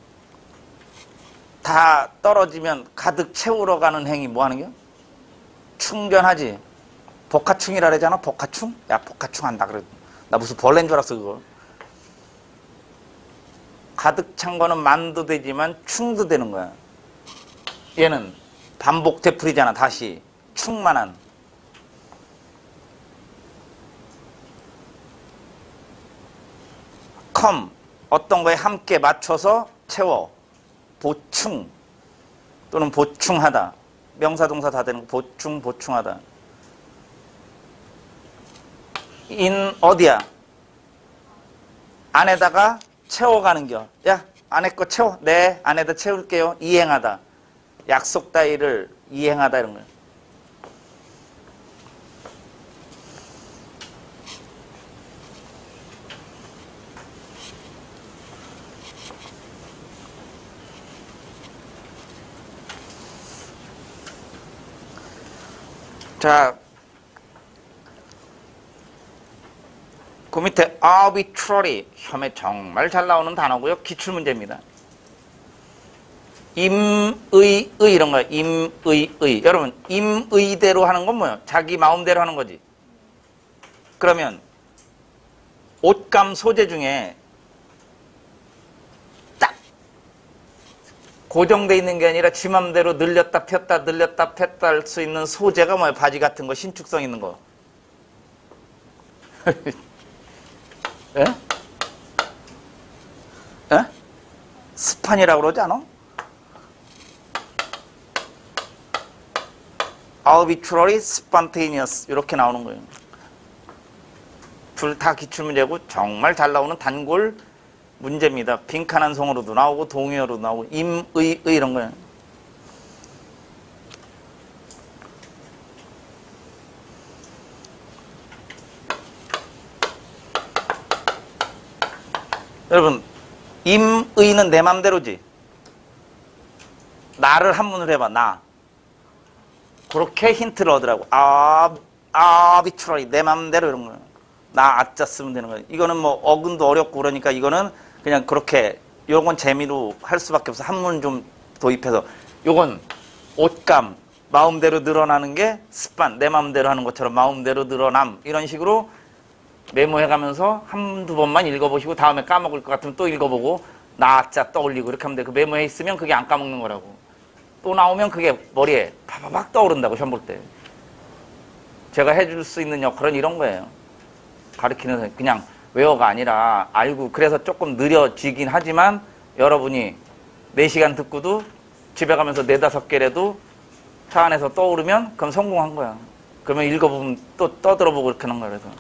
다 떨어지면 가득 채우러 가는 행위 뭐 하는 겨? 충전하지. 복화충이라 그러잖아. 복화충? 야 복화충 한다 그래. 나 무슨 벌레인 줄 알았어 그거. 가득 찬 거는 만도 되지만 충도 되는 거야. 얘는 반복 되풀이잖아. 다시 충만한. 컴 어떤 거에 함께 맞춰서 채워. 보충 또는 보충하다. 명사 동사 다 되는 거. 보충하다. 인 어디야? 안에다가 채워가는 겨. 야 안에 거 채워. 네 안에다 채울게요. 이행하다. 약속 따위를 이행하다 이런 거예요. 자, 그 밑에 arbitrary, 혐에 정말 잘 나오는 단어고요. 기출문제입니다. 임의, 이런 거야. 임의. 여러분, 임의대로 하는 건 뭐예요? 자기 마음대로 하는 거지. 그러면 옷감 소재 중에 딱 고정되어 있는 게 아니라 지 맘대로 늘렸다 폈다 할 수 있는 소재가 뭐예요? 바지 같은 거, 신축성 있는 거. 예? 예? 스판이라고 그러지 않아? arbitrary, spontaneous 이렇게 나오는 거예요. 둘 다 기출문제고 정말 잘 나오는 단골 문제입니다. 빈칸한 성어로도 나오고 동의어로도 나오고 임의 이런 거예요. 여러분, 임의는 내 맘대로지. 나를 한문으로 해봐. 나. 그렇게 힌트를 얻으라고. arbitrary, 내 맘대로 이런 거예요. 나 아짜 쓰면 되는 거예요. 이거는 뭐 어근도 어렵고 그러니까 이거는 그냥 그렇게 요건 재미로 할 수밖에 없어. 한문 좀 도입해서. 요건 옷감, 마음대로 늘어나는 게 습관, 내 마음대로 하는 것처럼 마음대로 늘어남 이런 식으로 메모해가면서 한두 번만 읽어보시고 다음에 까먹을 것 같으면 또 읽어보고 나 아짜 떠올리고 이렇게 하면 돼. 그 메모해 있으면 그게 안 까먹는 거라고. 또 나오면 그게 머리에 파바박 떠오른다고 시험 볼 때. 제가 해줄 수 있는 역할은 이런 거예요. 가르치는 그냥 외워가 아니라 알고 그래서 조금 느려지긴 하지만 여러분이 4시간 듣고도 집에 가면서 4-5개라도 차 안에서 떠오르면 그럼 성공한 거야. 그러면 읽어보면 또 떠들어보고 이렇게 하는 거야. 그래서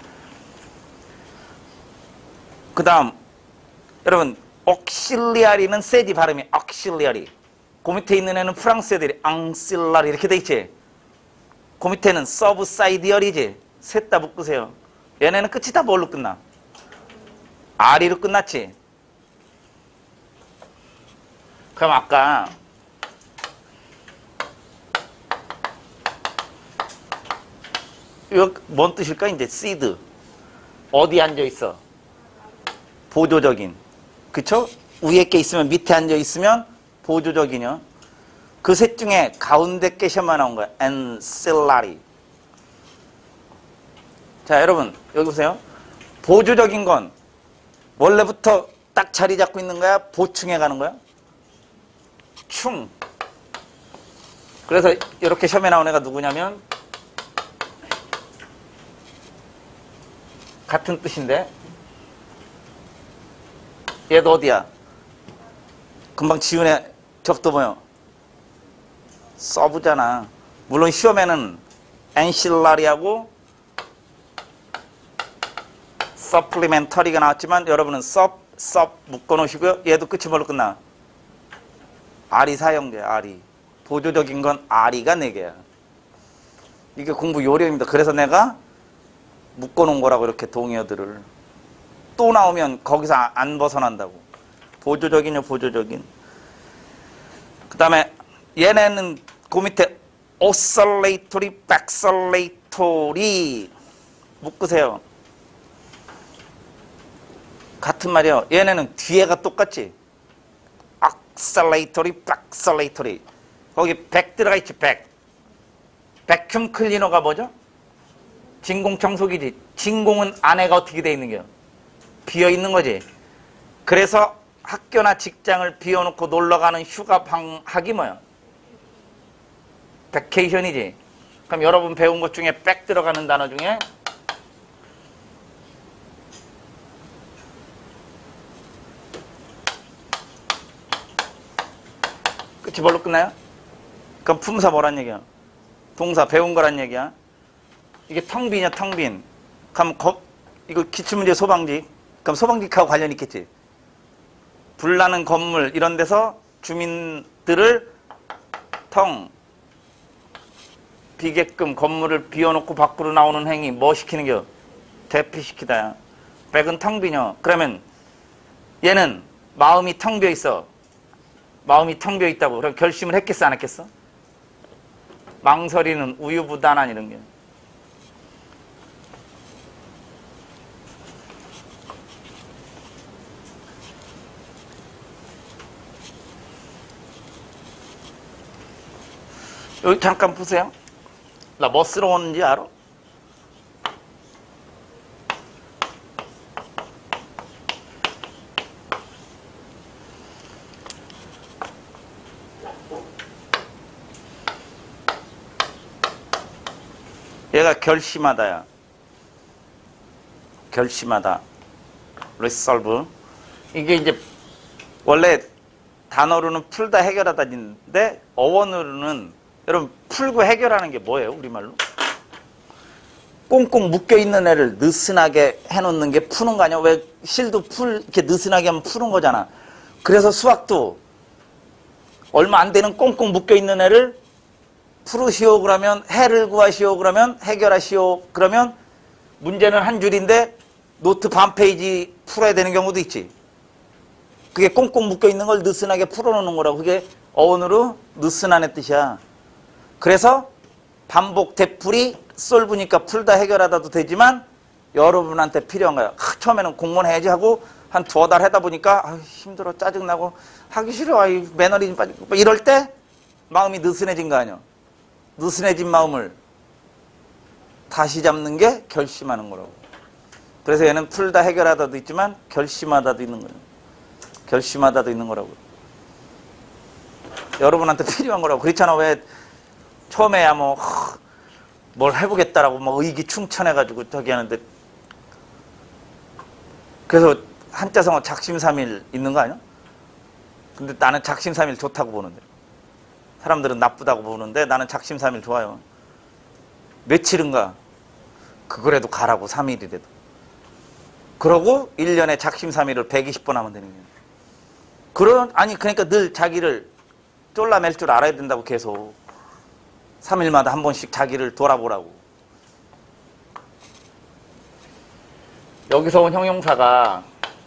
그 다음 여러분 auxiliary는 세지 발음이 auxiliary. 그 밑에 있는 애는 프랑스 애들이 앙실라리 이렇게 돼 있지. 그 밑에는 서브사이디얼이지. 셋 다 묶으세요. 얘네는 끝이 다 뭘로 끝나? 아리로 끝났지. 그럼 아까 이거 뭔 뜻일까? 이제 seed 어디 앉아 있어? 보조적인. 그쵸? 위에 게 있으면 밑에 앉아 있으면 보조적이냐? 그 셋 중에 가운데 게 시험만 나온 거야. ancillary. 자, 여러분 여기 보세요. 보조적인 건 원래부터 딱 자리 잡고 있는 거야? 보충해 가는 거야? 충. 그래서 이렇게 시험에 나온 애가 누구냐면 같은 뜻인데 얘도 어디야? 금방 지은 애 적도 뭐요? 서브잖아. 물론 시험에는 ancillary하고 supplementary가 나왔지만 여러분은 sub 묶어놓으시고요. 얘도 끝이 뭘로 끝나? 아리 사형제, 아리. 보조적인 건 아리가 4개야. 이게 공부 요령입니다. 그래서 내가 묶어놓은 거라고 이렇게 동의어들을. 또 나오면 거기서 안 벗어난다고. 보조적인요, 보조적인. 그 다음에 얘네는 그 밑에 oscillatory, baxillatory 묶으세요. 같은 말이에요. 얘네는 뒤에가 똑같지. acceleratory, baxillatory. 거기 백 들어가 있지, 백. 백큐ම් 클리너가 뭐죠? 진공청소기지. 진공은 안에가 어떻게 돼 있는 거야? 비어 있는 거지. 그래서 학교나 직장을 비워놓고 놀러가는 휴가 방학이 뭐야? 베케이션이지. 그럼 여러분 배운 것 중에 백 들어가는 단어 중에 끝이 뭘로 끝나요? 그럼 품사 뭐란 얘기야? 동사 배운 거란 얘기야. 이게 텅 비냐 텅 빈. 그럼 이거 기출문제 소방직. 그럼 소방직하고 관련 있겠지. 불나는 건물 이런 데서 주민들을 텅 비게끔 건물을 비워놓고 밖으로 나오는 행위 뭐 시키는 겨? 대피시키다. 백은 텅 비냐. 그러면 얘는 마음이 텅 비어 있어. 마음이 텅 비어 있다고. 그럼 결심을 했겠어 안 했겠어? 망설이는, 우유부단한 이런 게. 여기 잠깐 보세요. 나 멋스러웠는지 알아? 얘가 결심하다야. 결심하다. resolve. 이게 이제 원래 단어로는 풀다 해결하다인데 어원으로는 여러분 풀고 해결하는 게 뭐예요? 우리말로? 꽁꽁 묶여있는 애를 느슨하게 해놓는 게 푸는 거 아니야? 왜 실도 이렇게 느슨하게 하면 푸는 거잖아. 그래서 수학도 얼마 안 되는 꽁꽁 묶여있는 애를 풀으시오 그러면, 해를 구하시오 그러면, 해결하시오 그러면 문제는 한 줄인데 노트 반 페이지 풀어야 되는 경우도 있지. 그게 꽁꽁 묶여있는 걸 느슨하게 풀어놓는 거라고. 그게 어원으로 느슨한의 뜻이야. 그래서 반복 되풀이 솔브니까 풀다 해결하다도 되지만 여러분한테 필요한 거야. 처음에는 공무원 해야지 하고 한 두어 달 하다 보니까 힘들어, 짜증나고 하기 싫어, 매너리즘 빠지고 이럴 때 마음이 느슨해진 거 아니야. 느슨해진 마음을 다시 잡는 게 결심하는 거라고. 그래서 얘는 풀다 해결하다도 있지만 결심하다도 있는 거예요. 결심하다도 있는 거라고. 여러분한테 필요한 거라고. 그렇잖아. 왜 처음에야 뭘 해보겠다라고 의기충천해가지고 저기 하는데, 그래서 한자성어 작심삼일 있는 거 아니야? 근데 나는 작심삼일 좋다고 보는데, 사람들은 나쁘다고 보는데 나는 작심삼일 좋아요. 며칠인가 그거라도 가라고, 3일이라도. 그러고 1년에 작심삼일을 120번 하면 되는 거예요. 그러니까 늘 자기를 쫄라맬 줄 알아야 된다고. 계속 3일마다 한 번씩 자기를 돌아보라고. 여기서 온 형용사가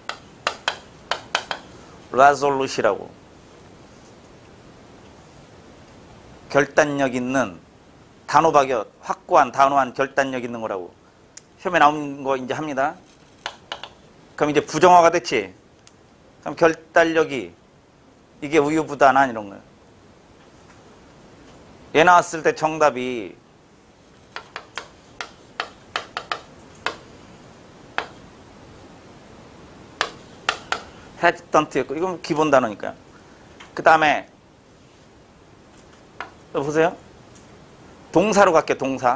resolute이라고, 결단력 있는, 단호박여, 확고한, 단호한 결단력 있는 거라고. 시험에 나온 거 이제 합니다. 그럼 이제 부정어가 됐지. 그럼 결단력이, 이게 우유부단한 이런 거예요. 얘 나왔을 때 정답이 hesitant였고, 이건 기본 단어니까요. 그 다음에 보세요. 동사로 갈게요. 동사.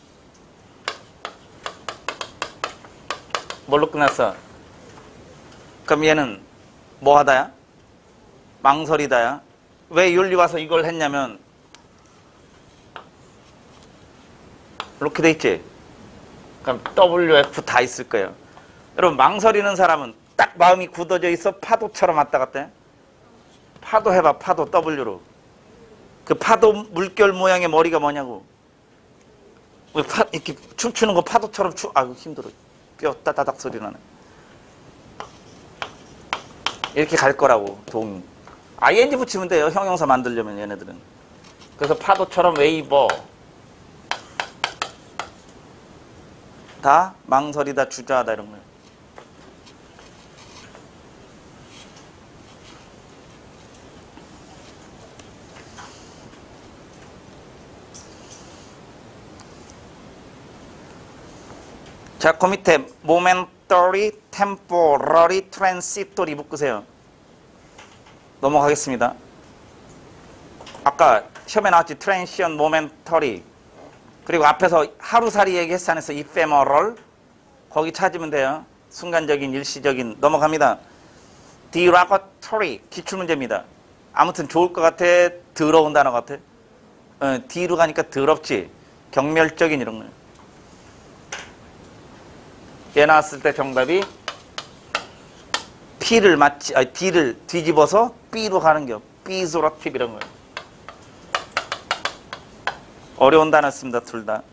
뭘로 끝났어? 그럼 얘는 뭐 하다야? 망설이다야. 왜 윤리 와서 이걸 했냐면 이렇게 돼 있지? 그럼 WF 다 있을 거예요. 여러분, 망설이는 사람은 딱 마음이 굳어져 있어. 파도처럼 왔다 갔다 해. 파도 해봐. 파도 W로. 그 파도 물결 모양의 머리가 뭐냐고. 왜 이렇게 춤추는 거 파도처럼 아유 힘들어. 뼈 따다닥 소리 나네. 이렇게 갈 거라고. ING 붙이면 돼요. 형용사 만들려면 얘네들은. 그래서 파도처럼 웨이버. 다 망설이다, 주저하다 이런 거예요. 자, 그 밑에 momentary, temporary, transitory 묶으세요. 넘어가겠습니다. 아까 시험에 나왔지. transient, momentary. 그리고 앞에서 하루살이 얘기했어 안 했어? ephemeral. 거기 찾으면 돼요. 순간적인, 일시적인. 넘어갑니다. derogatory. 기출문제입니다. 아무튼 좋을 것 같아? 더러운 단어 같아? D로 가니까 더럽지. 경멸적인 이런 거예요. 얘 나왔을 때 정답이 D를 뒤집어서 B로 가는 겨. B스럽팁 이런 거예요. 어려운 단어였습니다. 둘 다.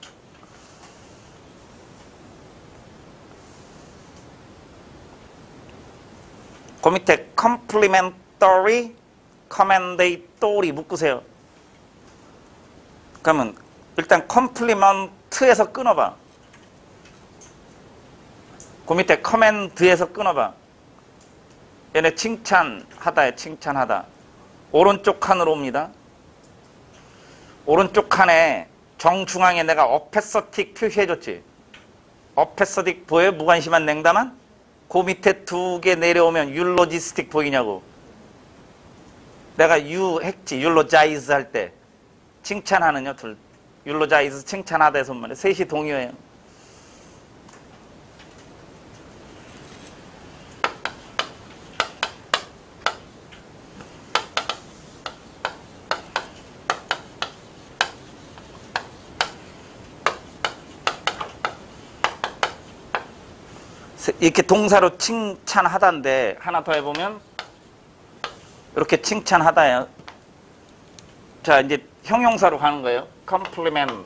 그 밑에 complementary, commendatory 묶으세요. 그러면 일단 컴플리먼트에서 끊어봐. 그 밑에 커맨드에서 끊어봐. 얘네 칭찬하다에 칭찬하다. 오른쪽 칸으로 옵니다. 오른쪽 칸에 정중앙에 내가 어패서틱 표시해줬지. 어패서틱 보여요? 무관심한 냉담한? 그 밑에 두 개 내려오면 율로지스틱 보이냐고. 내가 유 했지. 율로자이즈 할 때. 칭찬하는요. 둘. 율로자이즈 칭찬하다의 손말에 셋이 동요예요. 이렇게 동사로 칭찬하다인데 하나 더 해보면 이렇게 칭찬하다예요. 자, 이제 형용사로 가는 거예요. complimentary,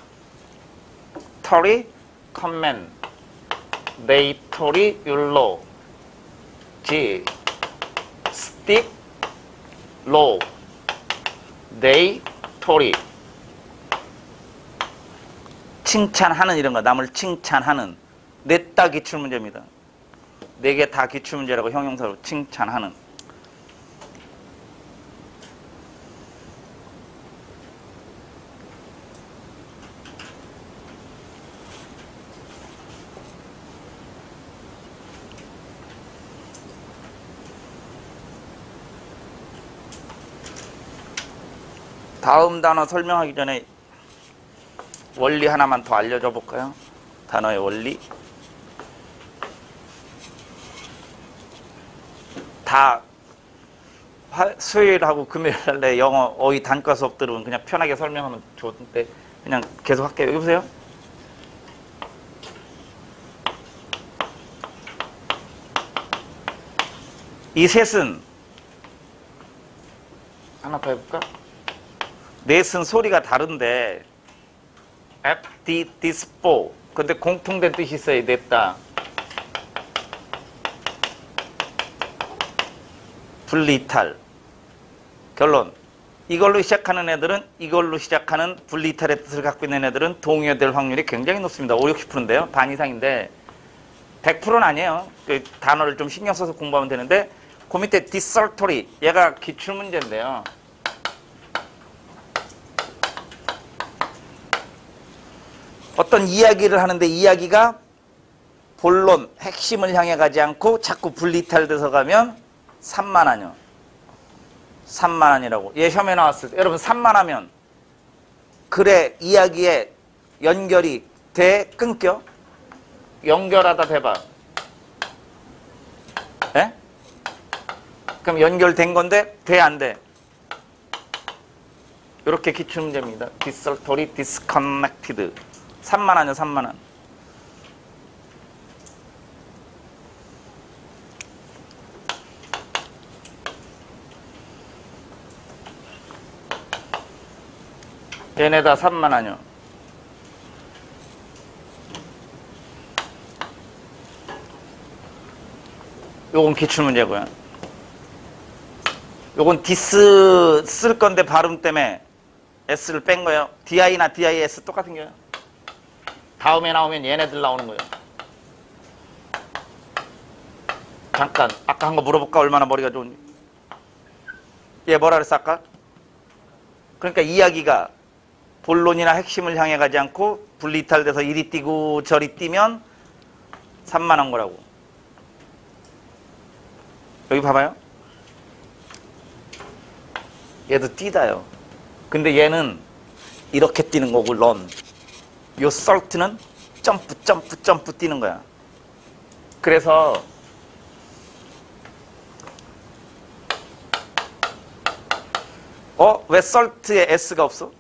commendatory, eulogy, stick, laudatory. 칭찬하는 이런 거, 남을 칭찬하는. 넷다 기출문제입니다. 네 개 다 기출문제라고 형용사로 칭찬하는. 다음 단어 설명하기 전에 원리 하나만 더 알려줘 볼까요? 단어의 원리. 다 수요일하고 금요일 날 영어 어휘 단과 수업 들으면 그냥 편하게 설명하면 좋은데 그냥 계속 할게요. 여기 보세요. 이 셋은 하나 더 해볼까? 넷은 소리가 다른데 F, D, this, for. 근데 공통된 뜻이 있어요. 냈다. 분리탈. 결론. 이걸로 시작하는 애들은 이걸로 시작하는 분리탈의 뜻을 갖고 있는 애들은 동요될 확률이 굉장히 높습니다. 5, 60%인데요. 반 이상인데 100%는 아니에요. 그 단어를 좀 신경 써서 공부하면 되는데 그 밑에 디설터리. 얘가 기출문제인데요. 어떤 이야기를 하는데 이야기가 본론, 핵심을 향해 가지 않고 자꾸 분리탈돼서 가면 산만하뇨. 산만하니라고. 얘 시험에 나왔을 때 여러분 산만하면 글의 이야기에 연결이 돼? 끊겨? 연결하다 대봐. 에? 그럼 연결된 건데 돼? 안 돼? 이렇게 기출문제입니다. 디설터리, 디스커넥티드. 산만하뇨, 산만한. 얘네 다 산만하뇨. 요건 기출문제고요. 요건 디스 쓸 건데 발음 때문에 S를 뺀 거예요. DI나 DIS 똑같은 거예요. 다음에 나오면 얘네들 나오는 거예요. 잠깐 아까 한 거 물어볼까? 얼마나 머리가 좋은지. 얘 뭐라 그랬어 아까? 그러니까 이야기가 본론이나 핵심을 향해 가지 않고 분리탈돼서 이리 뛰고 저리 뛰면 산만한 거라고. 여기 봐봐요. 얘도 뛰다요. 근데 얘는 이렇게 뛰는 거고 런. 요 설트는 점프 점프 점프 뛰는 거야. 그래서 왜 설트에 S가 없어?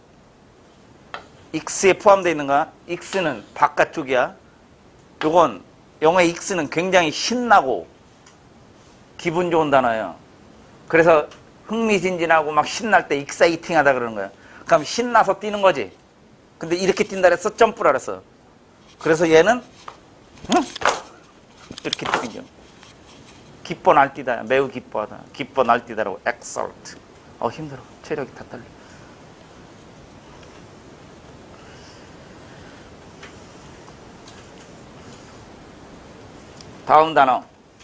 X에 포함되어 있는 거야? X는 바깥쪽이야. 요건 영어의 X는 굉장히 신나고 기분 좋은 단어예요. 그래서 흥미진진하고 막 신날 때 익사이팅 하다 그러는 거야. 그럼 신나서 뛰는 거지. 근데 이렇게 뛴다 그랬어? 점프라 그랬어. 그래서 얘는 이렇게 뛰는 거. 기뻐 날뛰다. 매우 기뻐하다. 기뻐 날뛰다라고 exalt. 힘들어. 체력이 다 딸려. 다음 단어.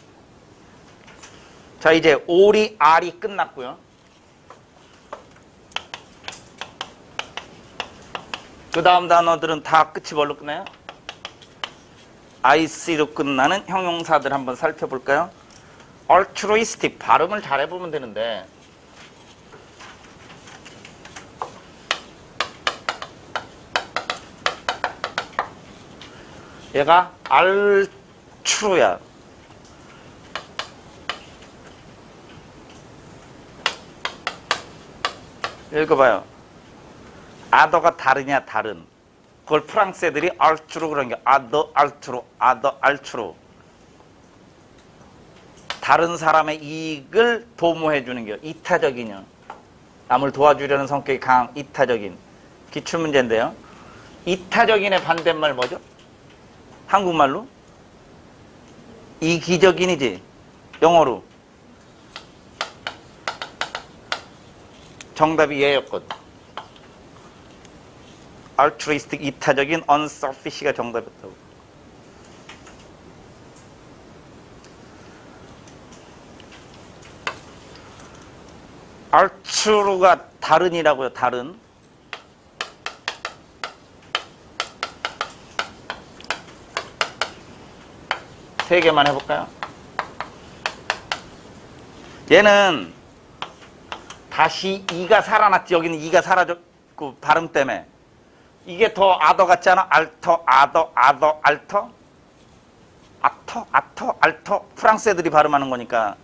자, 이제 올이 R이 끝났고요. 그 다음 단어들은 다 끝이 뭘로 끝나요? IC로 끝나는 형용사들 한번 살펴볼까요? altruistic 발음을 잘 해보면 되는데 얘가 알트루야. 읽어봐요. 아더가 다르냐 다른. 그걸 프랑스 애들이 알트루 그런 게 아더 알트루 아더 알트루. 다른 사람의 이익을 도모해 주는 게 이타적이냐. 남을 도와주려는 성격이 강한 이타적인 기출문제인데요. 이타적인의 반대말 뭐죠? 한국말로? 이기적인이지. 영어로. 정답이 얘였거든. altruistic 이타적인 unselfish가 정답이었다고. 알트루가 다른이라고요. 다른. 세 개만 해볼까요? 얘는 다시 이가 살아났지. 여기는 이가 사라졌고 발음 때문에. 이게 더 아더 같지 않아? 알터, 아더, 아더, 알터? 아터, 아터, 알터? 프랑스 애들이 발음하는 거니까.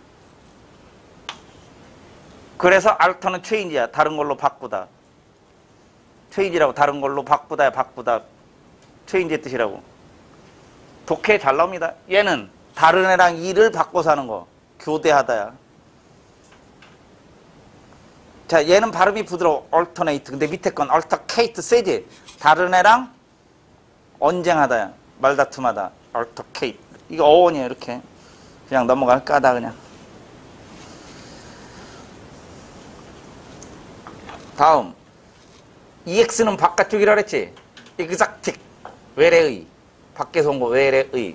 그래서 알터는 체인지야. 다른 걸로 바꾸다. 체인지라고 다른 걸로 바꾸다야 바꾸다. 체인지의 뜻이라고. 독해 잘 나옵니다. 얘는 다른 애랑 이를 바꿔서 하는 거. 교대하다야. 자, 얘는 발음이 부드러워. alternate. 근데 밑에 건 alternate 세지. 다른 애랑 언쟁하다야. 말다툼하다. alternate. 이거 어원이에요. 이렇게. 그냥 넘어갈까 하다 그냥. 다음. EX는 바깥쪽이라 그랬지. exact. 외래의. 밖에서 온 거 외래의.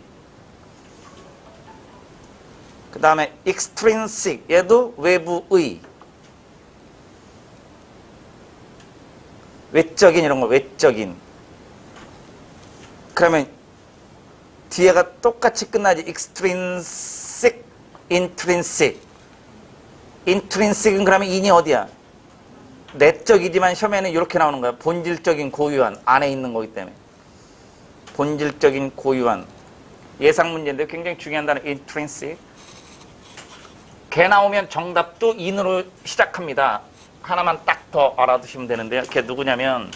그 다음에 extrinsic. 얘도 외부의. 외적인 이런 거 외적인. 그러면 뒤에가 똑같이 끝나지. extrinsic, intrinsic. intrinsic은 그러면 인이 어디야? 내적이지만 시험에는 이렇게 나오는 거야. 본질적인 고유한. 안에 있는 거기 때문에. 본질적인 고유한. 예상 문제인데 굉장히 중요한 단어 intrinsic. 걔 나오면 정답도 in으로 시작합니다. 하나만 딱 더 알아두시면 되는데요. 걔 누구냐면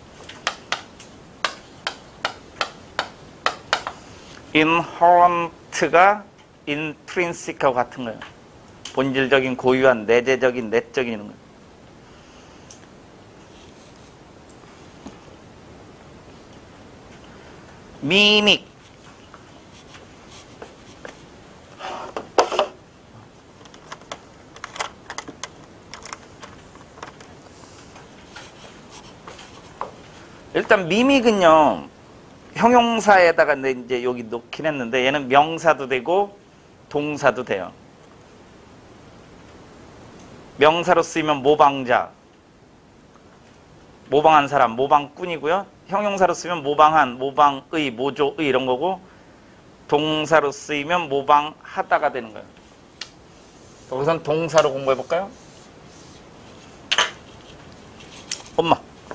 inherent가 intrinsic하고 같은 거예요. 본질적인 고유한, 내재적인, 내적인 이런 거예요. 미믹. 일단 미믹은요. 형용사에다가 이제 여기 놓긴 했는데 얘는 명사도 되고 동사도 돼요. 명사로 쓰이면 모방자. 모방한 사람, 모방꾼이고요. 형용사로 쓰면 모방한, 모방의, 모조의 이런 거고 동사로 쓰이면 모방하다가 되는 거예요. 여기선 동사로 공부해 볼까요? 엄마.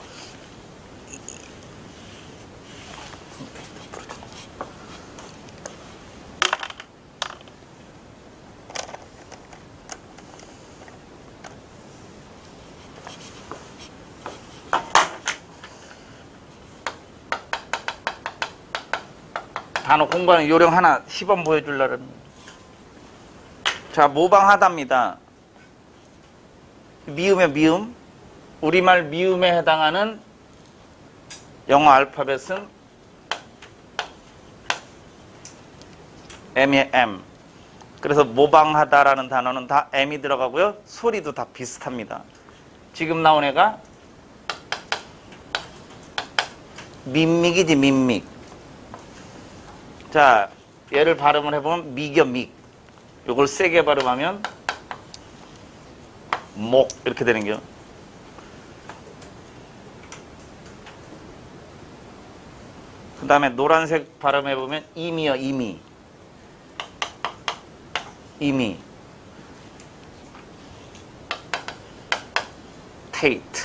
단어 공부하는 요령 하나 시범 보여주려는. 자, 모방하답니다. 미음의 미음. 우리말 미음에 해당하는 영어 알파벳은 M의 M. 그래서 모방하다라는 단어는 다 M이 들어가고요. 소리도 다 비슷합니다. 지금 나온 애가 민믹이지, 민믹. 자, 얘를 발음을 해보면 미겨 믹. 요걸 세게 발음하면 목 이렇게 되는 겨. 그 다음에 노란색 발음해보면 이미요, 이미. 이미. 테이트.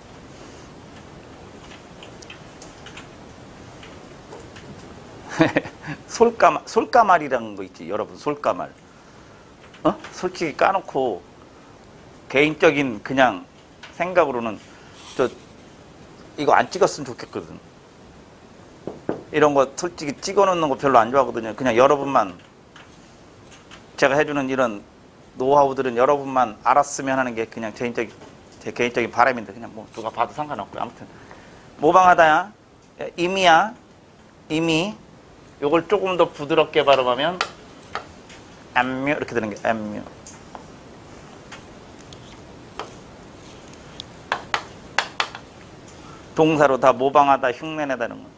솔까말이라는 거 있지, 여러분. 솔까말. 솔직히 까놓고 개인적인 그냥 생각으로는 이거 안 찍었으면 좋겠거든. 이런 거 솔직히 찍어놓는 거 별로 안 좋아하거든요. 그냥 여러분만, 제가 해주는 이런 노하우들은 여러분만 알았으면 하는 게 그냥 제 개인적인 바람인데, 그냥 뭐 누가 봐도 상관없고요. 아무튼 모방하다야, 이미야, 이미. 요걸 조금 더 부드럽게 발음하면 암묘 이렇게 되는 게 암묘. 동사로 다 모방하다, 흉내내다는 거.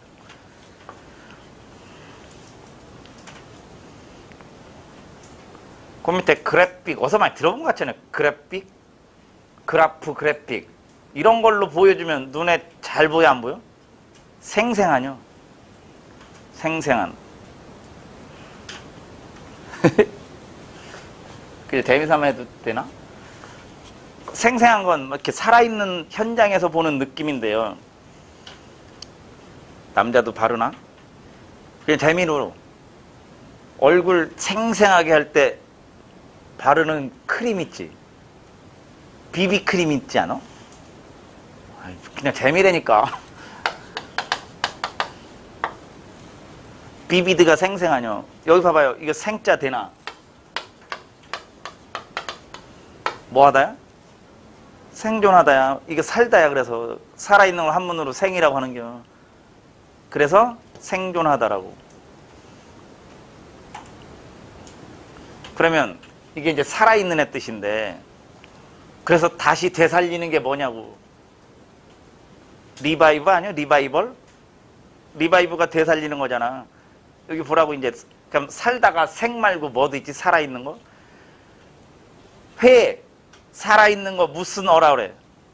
그 밑에 그래픽, 어서 많이 들어본 것 같잖아요. 그래픽, 그래프, 그래픽. 이런 걸로 보여주면 눈에 잘 보여, 안 보여? 생생하뇨. 생생한. 그게 재미삼아 해도 되나? 생생한 건 이렇게 살아있는 현장에서 보는 느낌인데요. 남자도 바르나? 그냥 재미로 얼굴 생생하게 할 때 바르는 크림 있지? 비비크림 있지 않아? 그냥 재미라니까. 비비드가 생생하뇨. 여기 봐봐요. 이거 생자 되나? 뭐 하다야? 생존하다야. 이거 살다야. 그래서 살아있는 걸 한문으로 생이라고 하는겨. 그래서 생존하다라고. 그러면 이게 이제 살아있는 애 뜻인데, 그래서 다시 되살리는 게 뭐냐고. 리바이브 아니야? 리바이벌? 리바이브가 되살리는 거잖아. 여기 보라고. 이제 그럼 살다가 생 말고 뭐도 있지? 살아있는 거. 회, 살아있는 거 무슨 어라 그래?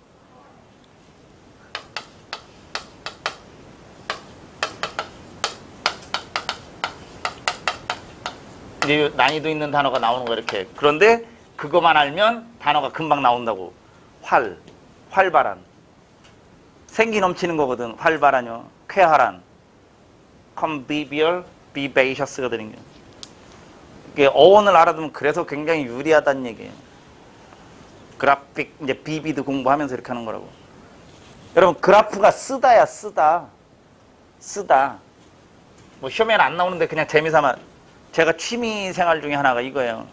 이제 난이도 있는 단어가 나오는 거 이렇게. 그런데 그거만 알면 단어가 금방 나온다고. 활발한. 생기 넘치는 거거든. 활발하뇨. 쾌활한. convivial, vivacious가 되는 게. 이게 어원을 알아두면 그래서 굉장히 유리하다는 얘기예요. 그래픽, 이제 비비드 공부하면서 이렇게 하는 거라고. 여러분, 그래프가 쓰다야, 쓰다. 쓰다. 뭐 시험에는 안 나오는데 그냥 재미삼아. 제가 취미 생활 중에 하나가 이거예요.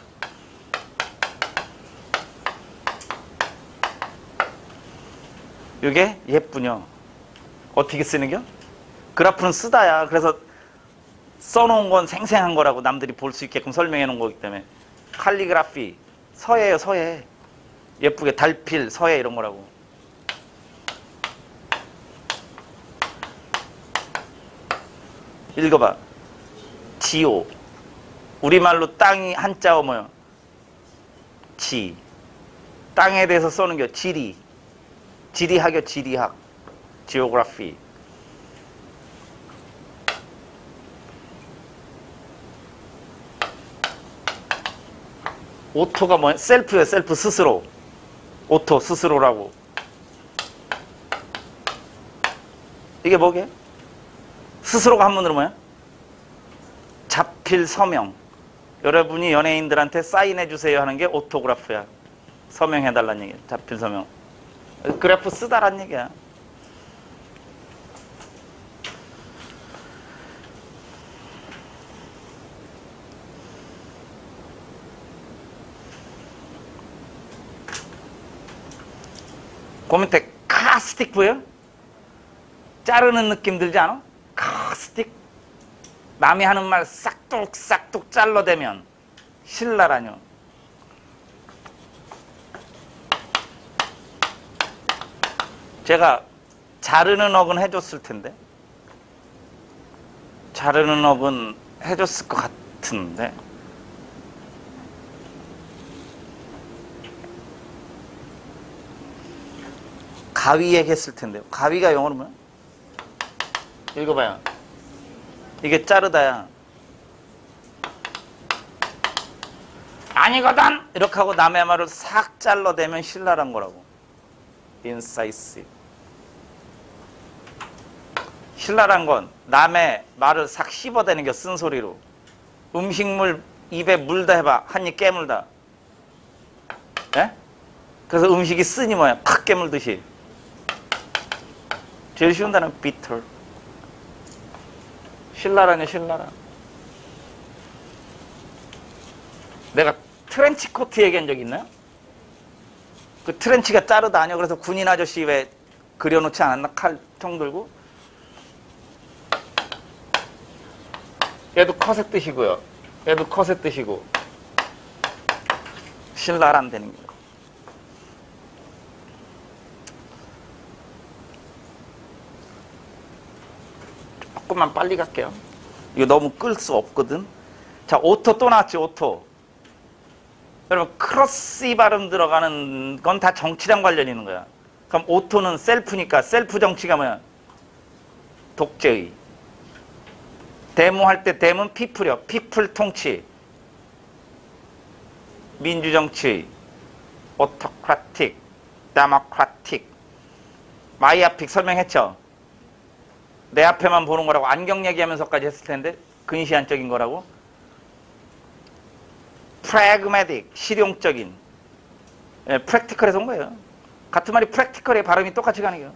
이게 예쁘뇨. 어떻게 쓰는 겨? 그래프는 쓰다야. 그래서 써놓은 건 생생한 거라고 남들이 볼 수 있게끔 설명해 놓은 거기 때문에. 칼리그라피, 서예요, 서예. 예쁘게 달필, 서예 이런 거라고. 읽어봐. 지오. 우리말로 땅이 한자어 뭐요? 지. 땅에 대해서 써는 게 지리. 지리학이요, 지리학. 지오그래피. 오토가 뭐야? 셀프예요, 셀프. 스스로. 오토, 스스로라고. 이게 뭐게? 스스로가 한문으로 뭐야? 자필 서명. 여러분이 연예인들한테 사인해주세요 하는 게 오토그래프야. 서명해달라는 얘기야. 자필 서명. 그래프 쓰다란 얘기야. 그 밑에 카스틱 보여? 자르는 느낌 들지 않아? 카스틱? 남이 하는 말 싹둑 잘라대면 신랄하뇨. 제가 자르는 억은 해줬을 텐데. 자르는 억은 해줬을 것 같은데. 가위 얘기했을 텐데요. 가위가 영어로 뭐야? 읽어봐요. 이게 자르다야. 아니거든! 이렇게 하고 남의 말을 싹 잘라대면 신랄한 거라고. incisive. 신랄한 건 남의 말을 싹 씹어대는 게 쓴소리로. 음식물 입에 물다 해봐. 한 입 깨물다. 예? 그래서 음식이 쓰니 뭐야? 팍 깨물듯이. 제일 쉬운 단어는 bitter. 신랄하냐 신랄한. 내가 트렌치 코트 얘기한 적 있나요? 그 트렌치가 자르다 아니야. 그래서 군인 아저씨 왜 그려놓지 않았나? 칼총 들고. 얘도 컷의 뜻이고요. 얘도 컷의 뜻이고. 신랄한 되는 거예요. 조금만 빨리 갈게요. 이거 너무 끌 수 없거든. 자, 오토 또 나왔지, 오토. 여러분, 크로시 발음 들어가는 건 다 정치랑 관련 있는 거야. 그럼 오토는 셀프니까 셀프 정치가 뭐야? 독재의. 데모할 때 데모는 피플이요. 피플 통치. 민주정치. 오토크라틱. 데모크라틱. 마이아픽 설명했죠? 내 앞에만 보는 거라고 안경 얘기하면서까지 했을 텐데 근시안적인 거라고. pragmatic, 실용적인. 예, practical에서 온 거예요. 같은 말이 practical의 발음이 똑같이 가는 거예요.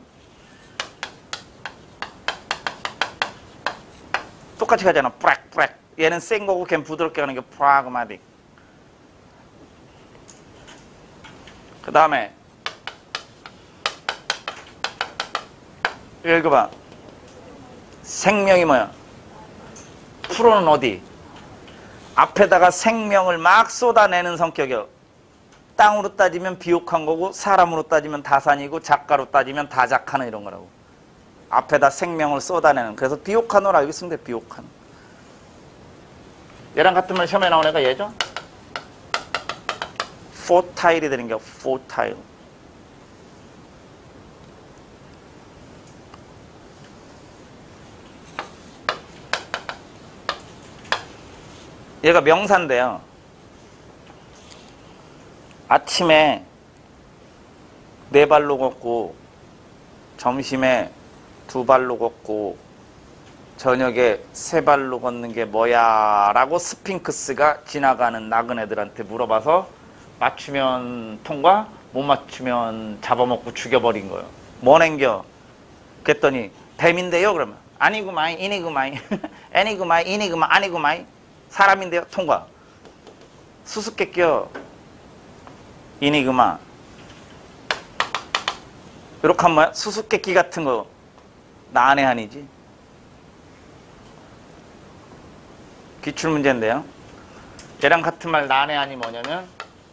똑같이 가잖아. prag. 얘는 센 거고 걔는 부드럽게 가는 게 pragmatic. 그 다음에 읽어봐. 생명이 뭐야? 프로는 어디? 앞에다가 생명을 막 쏟아내는 성격이야. 땅으로 따지면 비옥한 거고 사람으로 따지면 다산이고 작가로 따지면 다작하는 이런 거라고. 앞에다 생명을 쏟아내는. 그래서 비옥한으로 알고 있으면 돼. 비옥한. 얘랑 같은 말 시험에 나온 애가 얘죠? 포타일이 되는 게 포타일. 얘가 명사인데요. 아침에 4발로 걷고 점심에 2발로 걷고 저녁에 3발로 걷는 게 뭐야? 라고 스핑크스가 지나가는 나그네들한테 물어봐서 맞추면 통과, 못 맞추면 잡아먹고 죽여버린 거예요. 뭐 냉겨? 그랬더니 뱀인데요? 그러면 아니구마이, 이니구마이, 애니구마이, 이니구마, 아니구마이. 사람인데요? 통과. 수수께끼요. 이니그마. 이렇게 하면 뭐야? 수수께끼 같은 거 난해한이지. 기출문제인데요. 얘랑 같은 말 난해한이 뭐냐면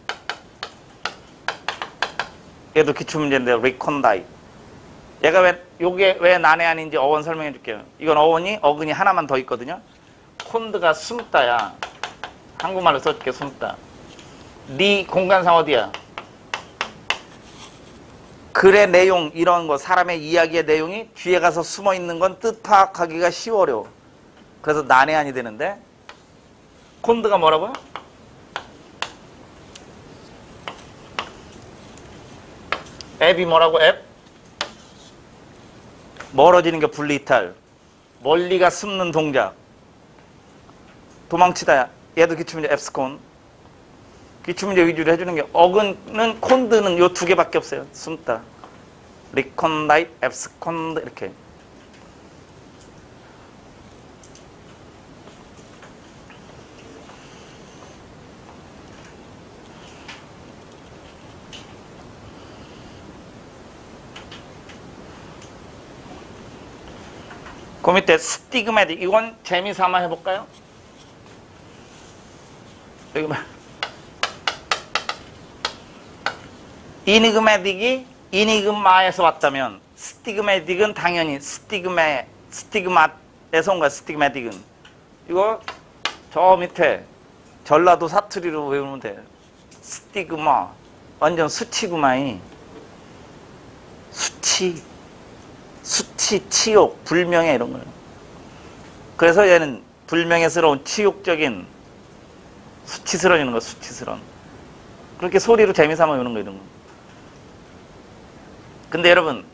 얘도 기출문제인데요. 리콘다이. 얘가 요게 왜 난해한인지 어원 설명해 줄게요. 이건 어근이 하나만 더 있거든요. 콘드가 숨다야. 한국말로 써줄게. 숨다. 네 공간상 어디야? 글의 내용 이런 거 사람의 이야기의 내용이 뒤에 가서 숨어 있는 건 뜻 파악하기가 쉬워요. 그래서 난해한이 되는데 콘드가 뭐라고요? 앱이 뭐라고? 앱? 멀어지는 게 분리이탈. 멀리가 숨는 동작. 도망치다야. 얘도 기출문제 앱스콘. 기출문제 위주로 해주는 게 어근은 콘드는 요 2개밖에 없어요. 숨다. 리콘다이, 앱스콘드 이렇게. 그 밑에 스티그매틱. 이건 재미삼아 해볼까요? 여기 봐. 이니그매틱이 이니그마에서 왔다면 스티그매틱은 당연히 스티그마에서 온 거야. 스티그매틱은. 이거 저 밑에 전라도 사투리로 외우면 돼. 스티그마. 완전 수치구마이. 수치, 치욕, 불명예 이런 거예요. 그래서 얘는 불명예스러운 치욕적인 수치스러운 거, 수치스러운. 그렇게 소리로 재미삼아 외우는 거 이런 거. 근데 여러분,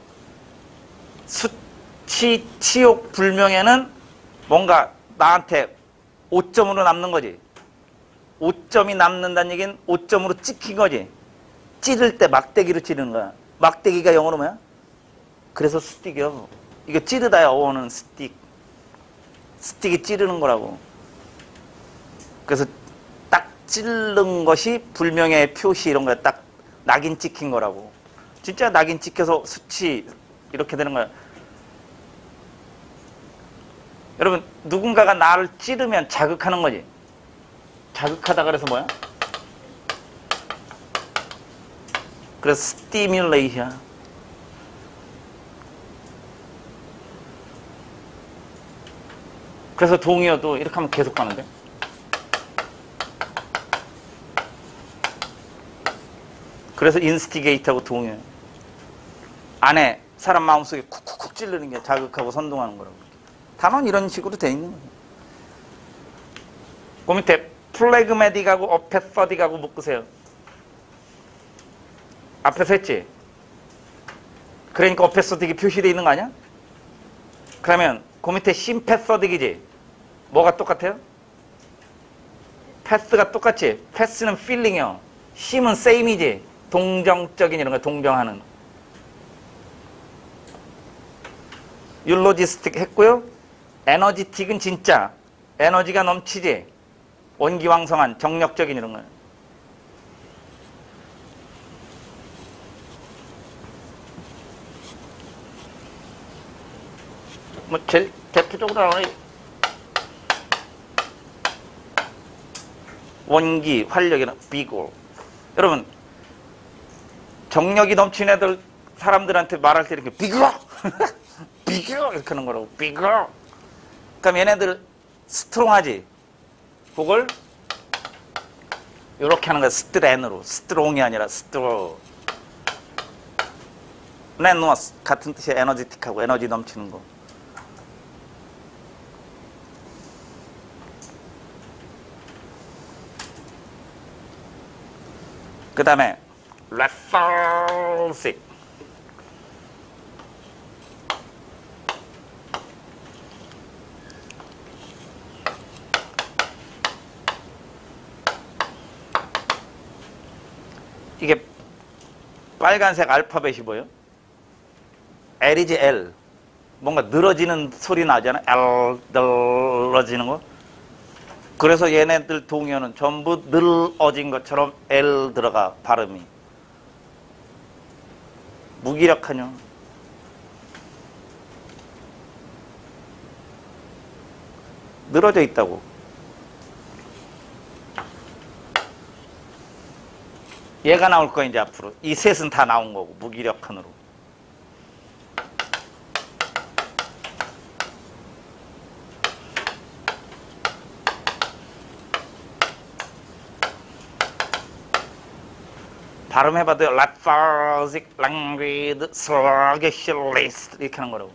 수치, 치욕, 불명예는 뭔가 나한테 오점으로 남는 거지. 오점이 남는다는 얘기는 오점으로 찍힌 거지. 찌를 때 막대기로 찌르는 거야. 막대기가 영어로 뭐야? 그래서 스틱이요. 이거 찌르다야 어원은 스틱. 스틱이 찌르는 거라고. 그래서 딱 찌른 것이 불명예의 표시 이런 거야. 딱 낙인 찍힌 거라고. 진짜 낙인 찍혀서 수치 이렇게 되는 거야. 여러분, 누군가가 나를 찌르면 자극하는 거지. 자극하다 그래서 뭐야? 그래서 스티뮬레이션. 그래서 동의어도 이렇게 하면 계속 가는데. 그래서 인스티게이트하고 동의어. 안에 사람 마음속에 쿡쿡쿡 찌르는 게 자극하고 선동하는 거라고. 단어는 이런 식으로 돼 있는 거예요. 그 밑에 플래그매틱하고 어페서딕하고 묶으세요. 앞에서 했지? 그러니까 어페서딕이 표시되어 있는 거 아니야? 그러면 그 밑에 심패서딕이지? 뭐가 똑같아요? 패스가 똑같지? 패스는 필링이요. 심은 세임이지? 동정적인 이런 거 동정하는. 율로지스틱 했고요. 에너지틱은 진짜 에너지가 넘치지? 원기왕성한 정력적인 이런 거예요. 뭐 제일 대표적으로 나오는 원기, 활력이나 비고. 여러분, 정력이 넘치는 애들 사람들한테 말할 때 이렇게 비거, 비거 이렇게 하는 거라고. 비거. 그럼 얘네들 스트롱하지. 그걸 이렇게 하는 거야. 스트렌으로. 스트롱이 아니라 스트로. 네노스 같은 뜻이 에너지틱하고 에너지 넘치는 거. 그 다음에 레설식. 이게 빨간색 알파벳이 뭐예요? L이지 L. 뭔가 늘어지는 소리 나잖아. L 늘어지는 거. 그래서 얘네들 동요는 전부 늘어진 것처럼 L 들어가 발음이. 무기력하뇨. 늘어져 있다고. 얘가 나올 거야 이제 앞으로. 이 셋은 다 나온 거고. 무기력한으로. 발음해봐도 lethargic, languid, sluggish, 이렇게 하는 거라고.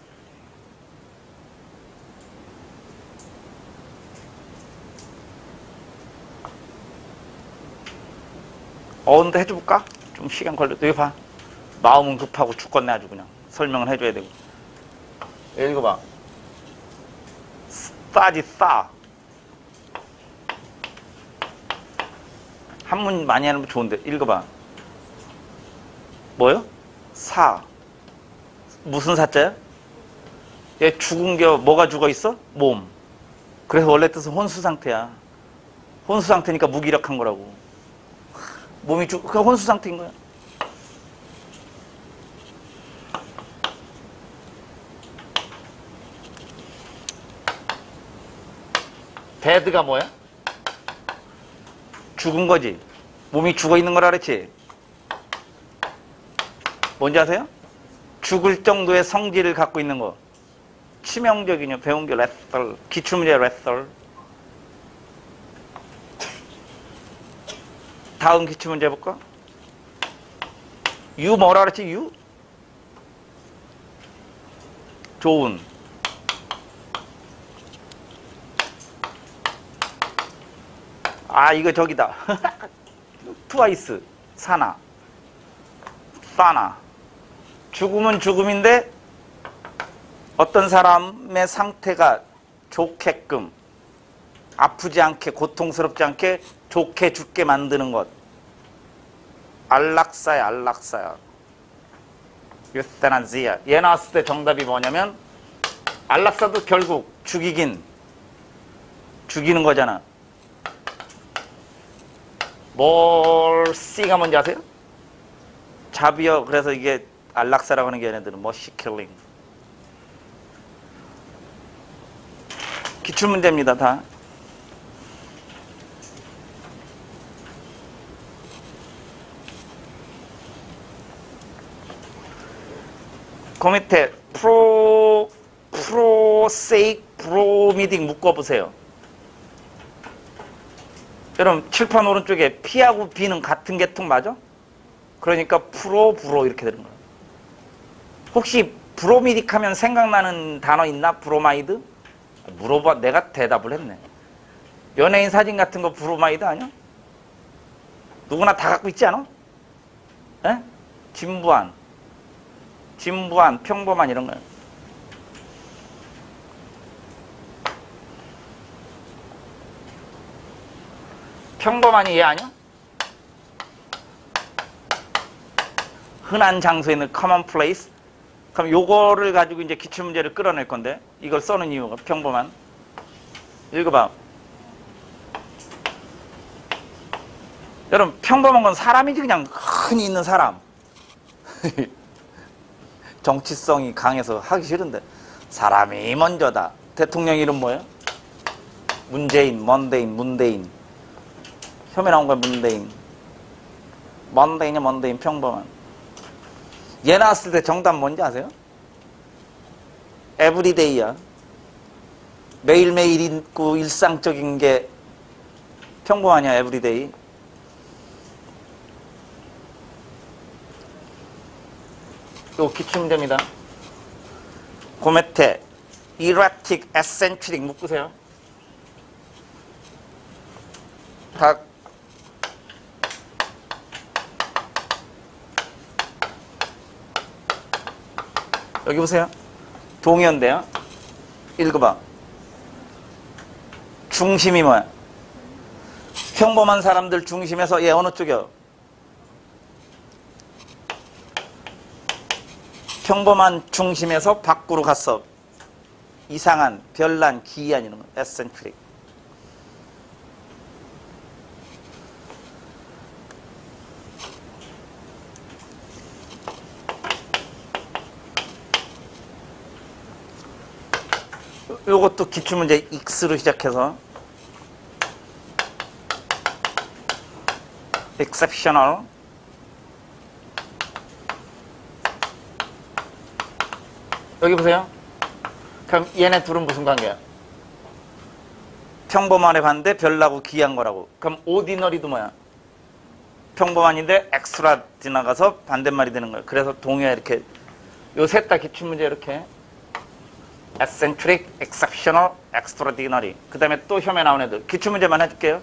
어른도 해줘볼까? 좀 시간 걸려도. 여기 봐. 마음은 급하고 죽겠네 아주 그냥. 설명을 해줘야 되고. 읽어봐. 싸지 싸. 한문 많이 하는 거 좋은데. 읽어봐. 뭐요? 사. 무슨 사자야? 얘 죽은 게 뭐가 죽어 있어? 몸. 그래서 원래 뜻은 혼수 상태야. 혼수 상태니까 무기력한 거라고. 몸이 그 혼수 상태인 거야. 데드가 뭐야? 죽은 거지. 몸이 죽어 있는 거라 그랬지. 뭔지 아세요? 죽을 정도의 성질을 갖고 있는 거. 치명적이냐 배운 게 레설. 기출문제 레설. 다음 기출문제 볼까? 유 뭐라 그랬지? 유? 좋은. 아, 이거 저기다. 트와이스. 사나. 사나. 죽음은 죽음인데 어떤 사람의 상태가 좋게끔, 아프지 않게, 고통스럽지 않게 좋게 죽게 만드는 것. 안락사야, 안락사야. 유스테나지야. 얘 나왔을 때 정답이 뭐냐면 안락사도 결국 죽이는 거잖아. 뭘 C가 뭔지 아세요? 잡이요. 그래서 이게 안락사라고 하는 게 얘네들은 머시킬링. 기출문제입니다. 다. 그 밑에 프로세익 브로미딩 묶어보세요. 여러분 칠판 오른쪽에 P하고 B는 같은 계통 맞아? 그러니까 브로 이렇게 되는 거예요. 혹시 브로미딕 하면 생각나는 단어 있나? 브로마이드? 물어봐. 내가 대답을 했네. 연예인 사진 같은 거 브로마이드 아니야? 누구나 다 갖고 있지 않아? 에? 진부한, 평범한 이런 거예요. 평범한이 얘 아니야? 흔한 장소에 있는 commonplace. 그럼 요거를 가지고 이제 기출문제를 끌어낼 건데 이걸 써는 이유가 평범한. 읽어봐. 여러분 평범한 건 사람이지 그냥 흔히 있는 사람. 정치성이 강해서 하기 싫은데 사람이 먼저다. 대통령 이름 뭐예요? 문재인, 문대인. 처음에 나온 거야 문대인. 먼데인 평범한. 얘 나왔을 때 정답 뭔지 아세요? 에브리데이야. 매일매일 있고 일상적인 게 평범하냐 에브리데이. 요 기출문제입니다. 그 밑에 erratic, eccentric 묶으세요. 다 여기 보세요. 동의어인데요. 읽어봐. 중심이 뭐야? 평범한 사람들 중심에서 얘 어느 쪽이요? 평범한 중심에서 밖으로 갔어. 이상한, 별난, 기이한 이런 거. eccentric. 요것도 기출문제 X로 시작해서 exceptional. 여기 보세요. 그럼 얘네 둘은 무슨 관계야? 평범한에 반대 별나고 기이한 거라고. 그럼 ordinary도 뭐야? 평범한인데 extra 지나가서 반대말이 되는 거야. 그래서 동의어 이렇게 요 셋 다 기출문제 이렇게 eccentric, exceptional, extraordinary. 그 다음에 또 혐에 나온 애들. 기출문제만 해줄게요.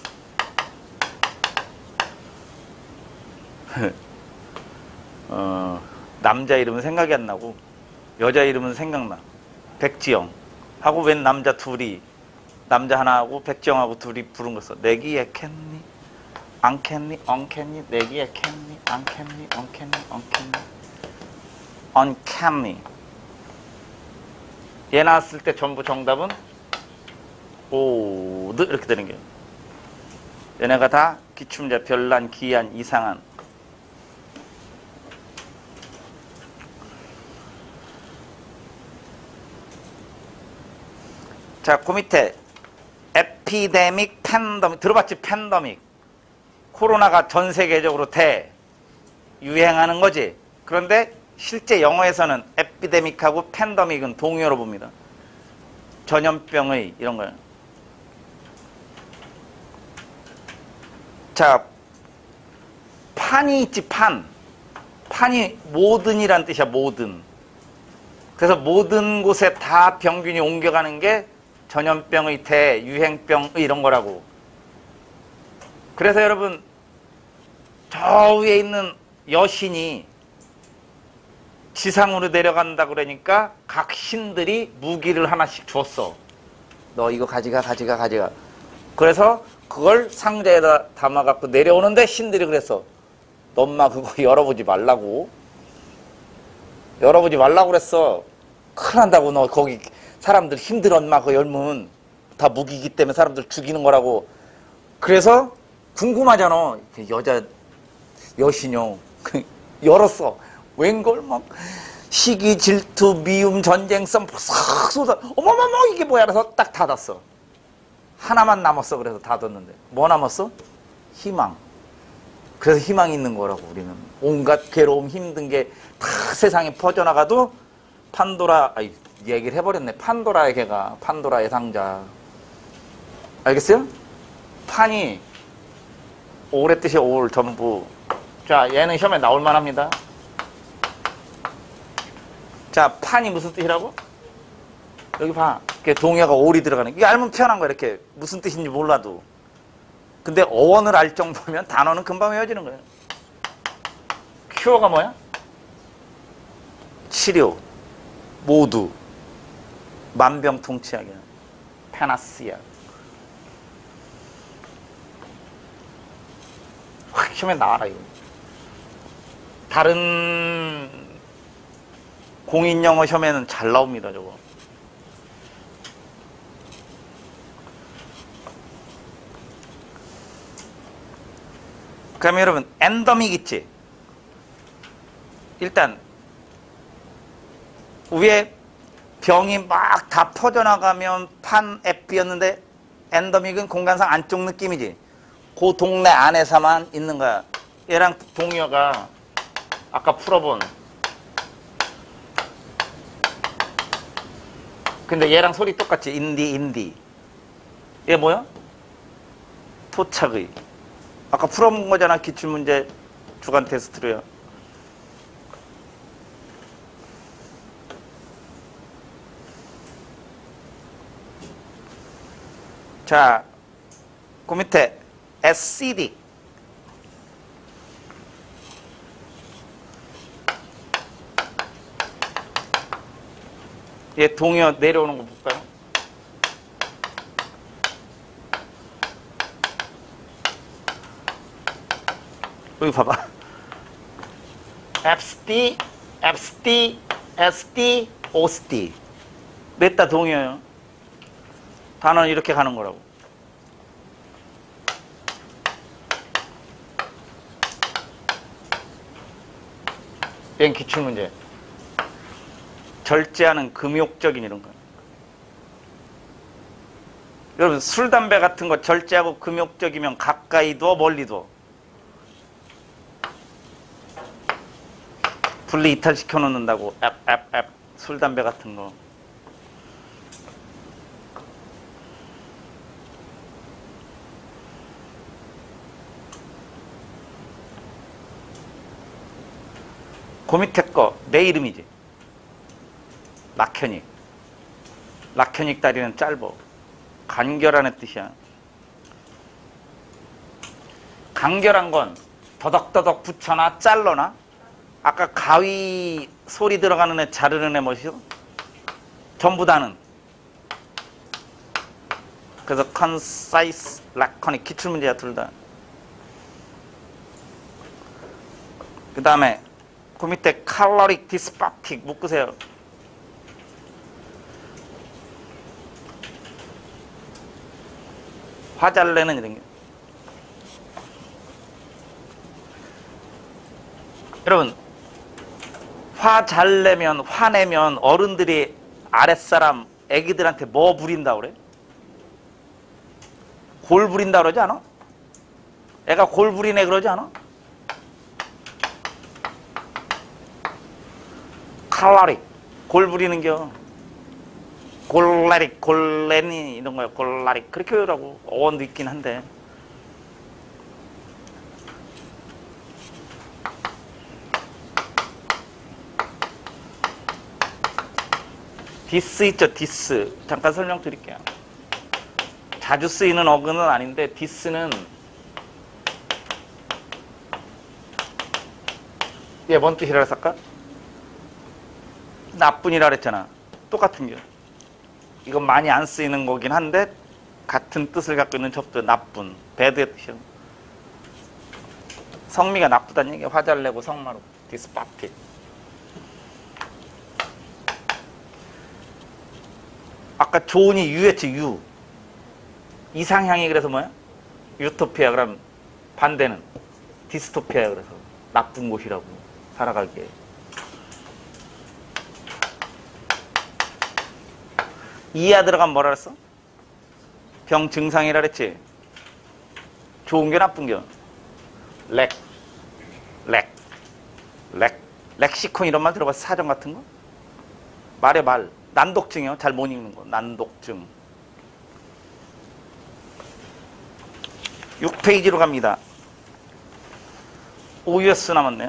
남자 이름은 생각이 안 나고 여자 이름은 생각나. 백지영 하고 웬 남자 둘이, 남자 하나하고 백지영하고 둘이 부른 거써. 내기에 캔니 안캔니 언캔니 내기에 캔니 안캔니 언캔니 언캔니 언캔니. 얘 나왔을 때 전부 정답은 오드 이렇게 되는 거예요. 얘네가 다 기출문제 별난, 기이한, 이상한. 자, 그 밑에 에피데믹, 팬더믹. 들어봤지? 팬더믹. 코로나가 전 세계적으로 유행하는 거지. 그런데 실제 영어에서는 에피데믹하고 팬더믹은 동의어로 봅니다. 전염병의 이런 거예요. 자, 판이 있지, 판. 판이 모든이란 뜻이야, 모든. 그래서 모든 곳에 다 병균이 옮겨가는 게 전염병의 대, 유행병의 이런 거라고. 그래서 여러분, 저 위에 있는 여신이 지상으로 내려간다 그러니까 각 신들이 무기를 하나씩 줬어. 너 이거 가져가. 그래서 그걸 상자에다 담아갖고 내려오는데 신들이 그랬어. 너 엄마 그거 열어보지 말라고. 열어보지 말라고 그랬어. 큰일 난다고. 너 거기 사람들 힘들어. 엄마 그거 열면 다 무기이기 때문에 사람들 죽이는 거라고. 그래서 궁금하잖아. 여자 여신요. 열었어. 웬걸 막 시기, 질투, 미움, 전쟁성 싹 쏟아. 어머머머 이게 뭐야. 그래서 딱 닫았어. 하나만 남았어. 그래서 닫았는데 뭐 남았어? 희망. 그래서 희망이 있는 거라고. 우리는 온갖 괴로움 힘든 게 다 세상에 퍼져나가도 판도라, 얘기를 해버렸네. 판도라의 개가, 판도라의 상자. 알겠어요? 판이 올의 뜻이 올, 전부. 자, 얘는 시험에 나올 만합니다. 자, 판이 무슨 뜻이라고? 여기 봐. 동요가 올이 들어가는. 이게 알면 편한 거야. 이렇게 무슨 뜻인지 몰라도. 근데 어원을 알 정도면 단어는 금방 외워지는 거예요. 큐어가 뭐야? 치료, 모두, 만병통치약이야. 페나시아. 확 시험에 나와라 이거. 다른 공인영어 시험에는 잘 나옵니다 저거. 그러면 여러분 엔더믹 있지? 일단 위에 병이 막 다 퍼져나가면 판에피였는데 엔더믹은 공간상 안쪽 느낌이지. 그 동네 안에서만 있는 거야. 얘랑 동요가 아까 풀어본. 근데 얘랑 소리 똑같지. 인디. 얘 뭐야? 토착의. 아까 풀어본 거잖아. 기출문제 주간 테스트로요. 자, 그 밑에 acidic. 얘 동요 내려오는 거 볼까요? 여기 봐봐. FSD, SD, OSD. 넷 다 동요예요. 단어는 이렇게 가는 거라고. 얘는 기출문제. 절제하는 금욕적인 이런 거. 여러분 술, 담배 같은 거 절제하고 금욕적이면 가까이 둬, 멀리 둬? 분리 이탈시켜 놓는다고. 술, 담배 같은 거. 그 밑에 거 내 이름이지. 락현익. 락현익 다리는 짧어. 간결하는 뜻이야. 간결한 건 더덕더덕 붙여놔, 잘라놔. 아까 가위 소리 들어가는 애 자르는 애 뭐시오? 전부 다는. 그래서 concise, laconic 기출문제야 둘 다. 그 다음에 그 밑에 caloric, dyspeptic 묶으세요. 화잘내는 이런 게. 여러분 화 잘 내면, 화내면 어른들이 아랫사람 애기들한테 뭐 부린다 그래? 골 부린다 그러지 않아? 애가 골 부리네 그러지 않아? 칼라릭 골 부리는겨. 골라릭, 골레니 이런 거야. 골라릭 그렇게 외우라고. 어원도 있긴 한데. 디스 있죠, 디스. 잠깐 설명드릴게요. 자주 쓰이는 어근은 아닌데 디스는 얘 뭔 뜻이라 했을까? 나쁜이라 그랬잖아. 똑같은 게. 이건 많이 안 쓰이는 거긴 한데 같은 뜻을 갖고 있는 접두. 나쁜, 배드의 뜻이야. 성미가 나쁘다는 얘기야. 화잘 내고 성마로. 디스파틱. 아까 좋은이 유했지, 유. 이상향이 그래서 뭐야? 유토피아. 그럼 반대는 디스토피아. 그래서 나쁜 곳이라고 살아가기에. 이하 들어가면 뭐라 그랬어? 병 증상이라 그랬지? 좋은 게 나쁜 게 렉시콘 이런 말 들어봤어? 사전 같은 거? 말의 말. 난독증이요. 잘 못 읽는 거. 난독증. 6페이지로 갑니다. OUS 남았네요.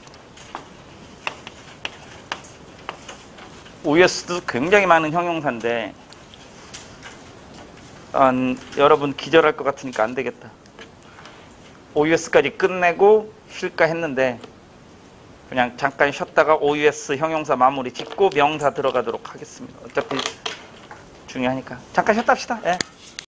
OUS도 굉장히 많은 형용사인데 여러분 기절할 것 같으니까 안 되겠다. OUS까지 끝내고 쉴까 했는데 그냥 잠깐 쉬었다가 OUS 형용사 마무리 짓고 명사 들어가도록 하겠습니다. 어차피 중요하니까. 잠깐 쉬었다 합시다. 예.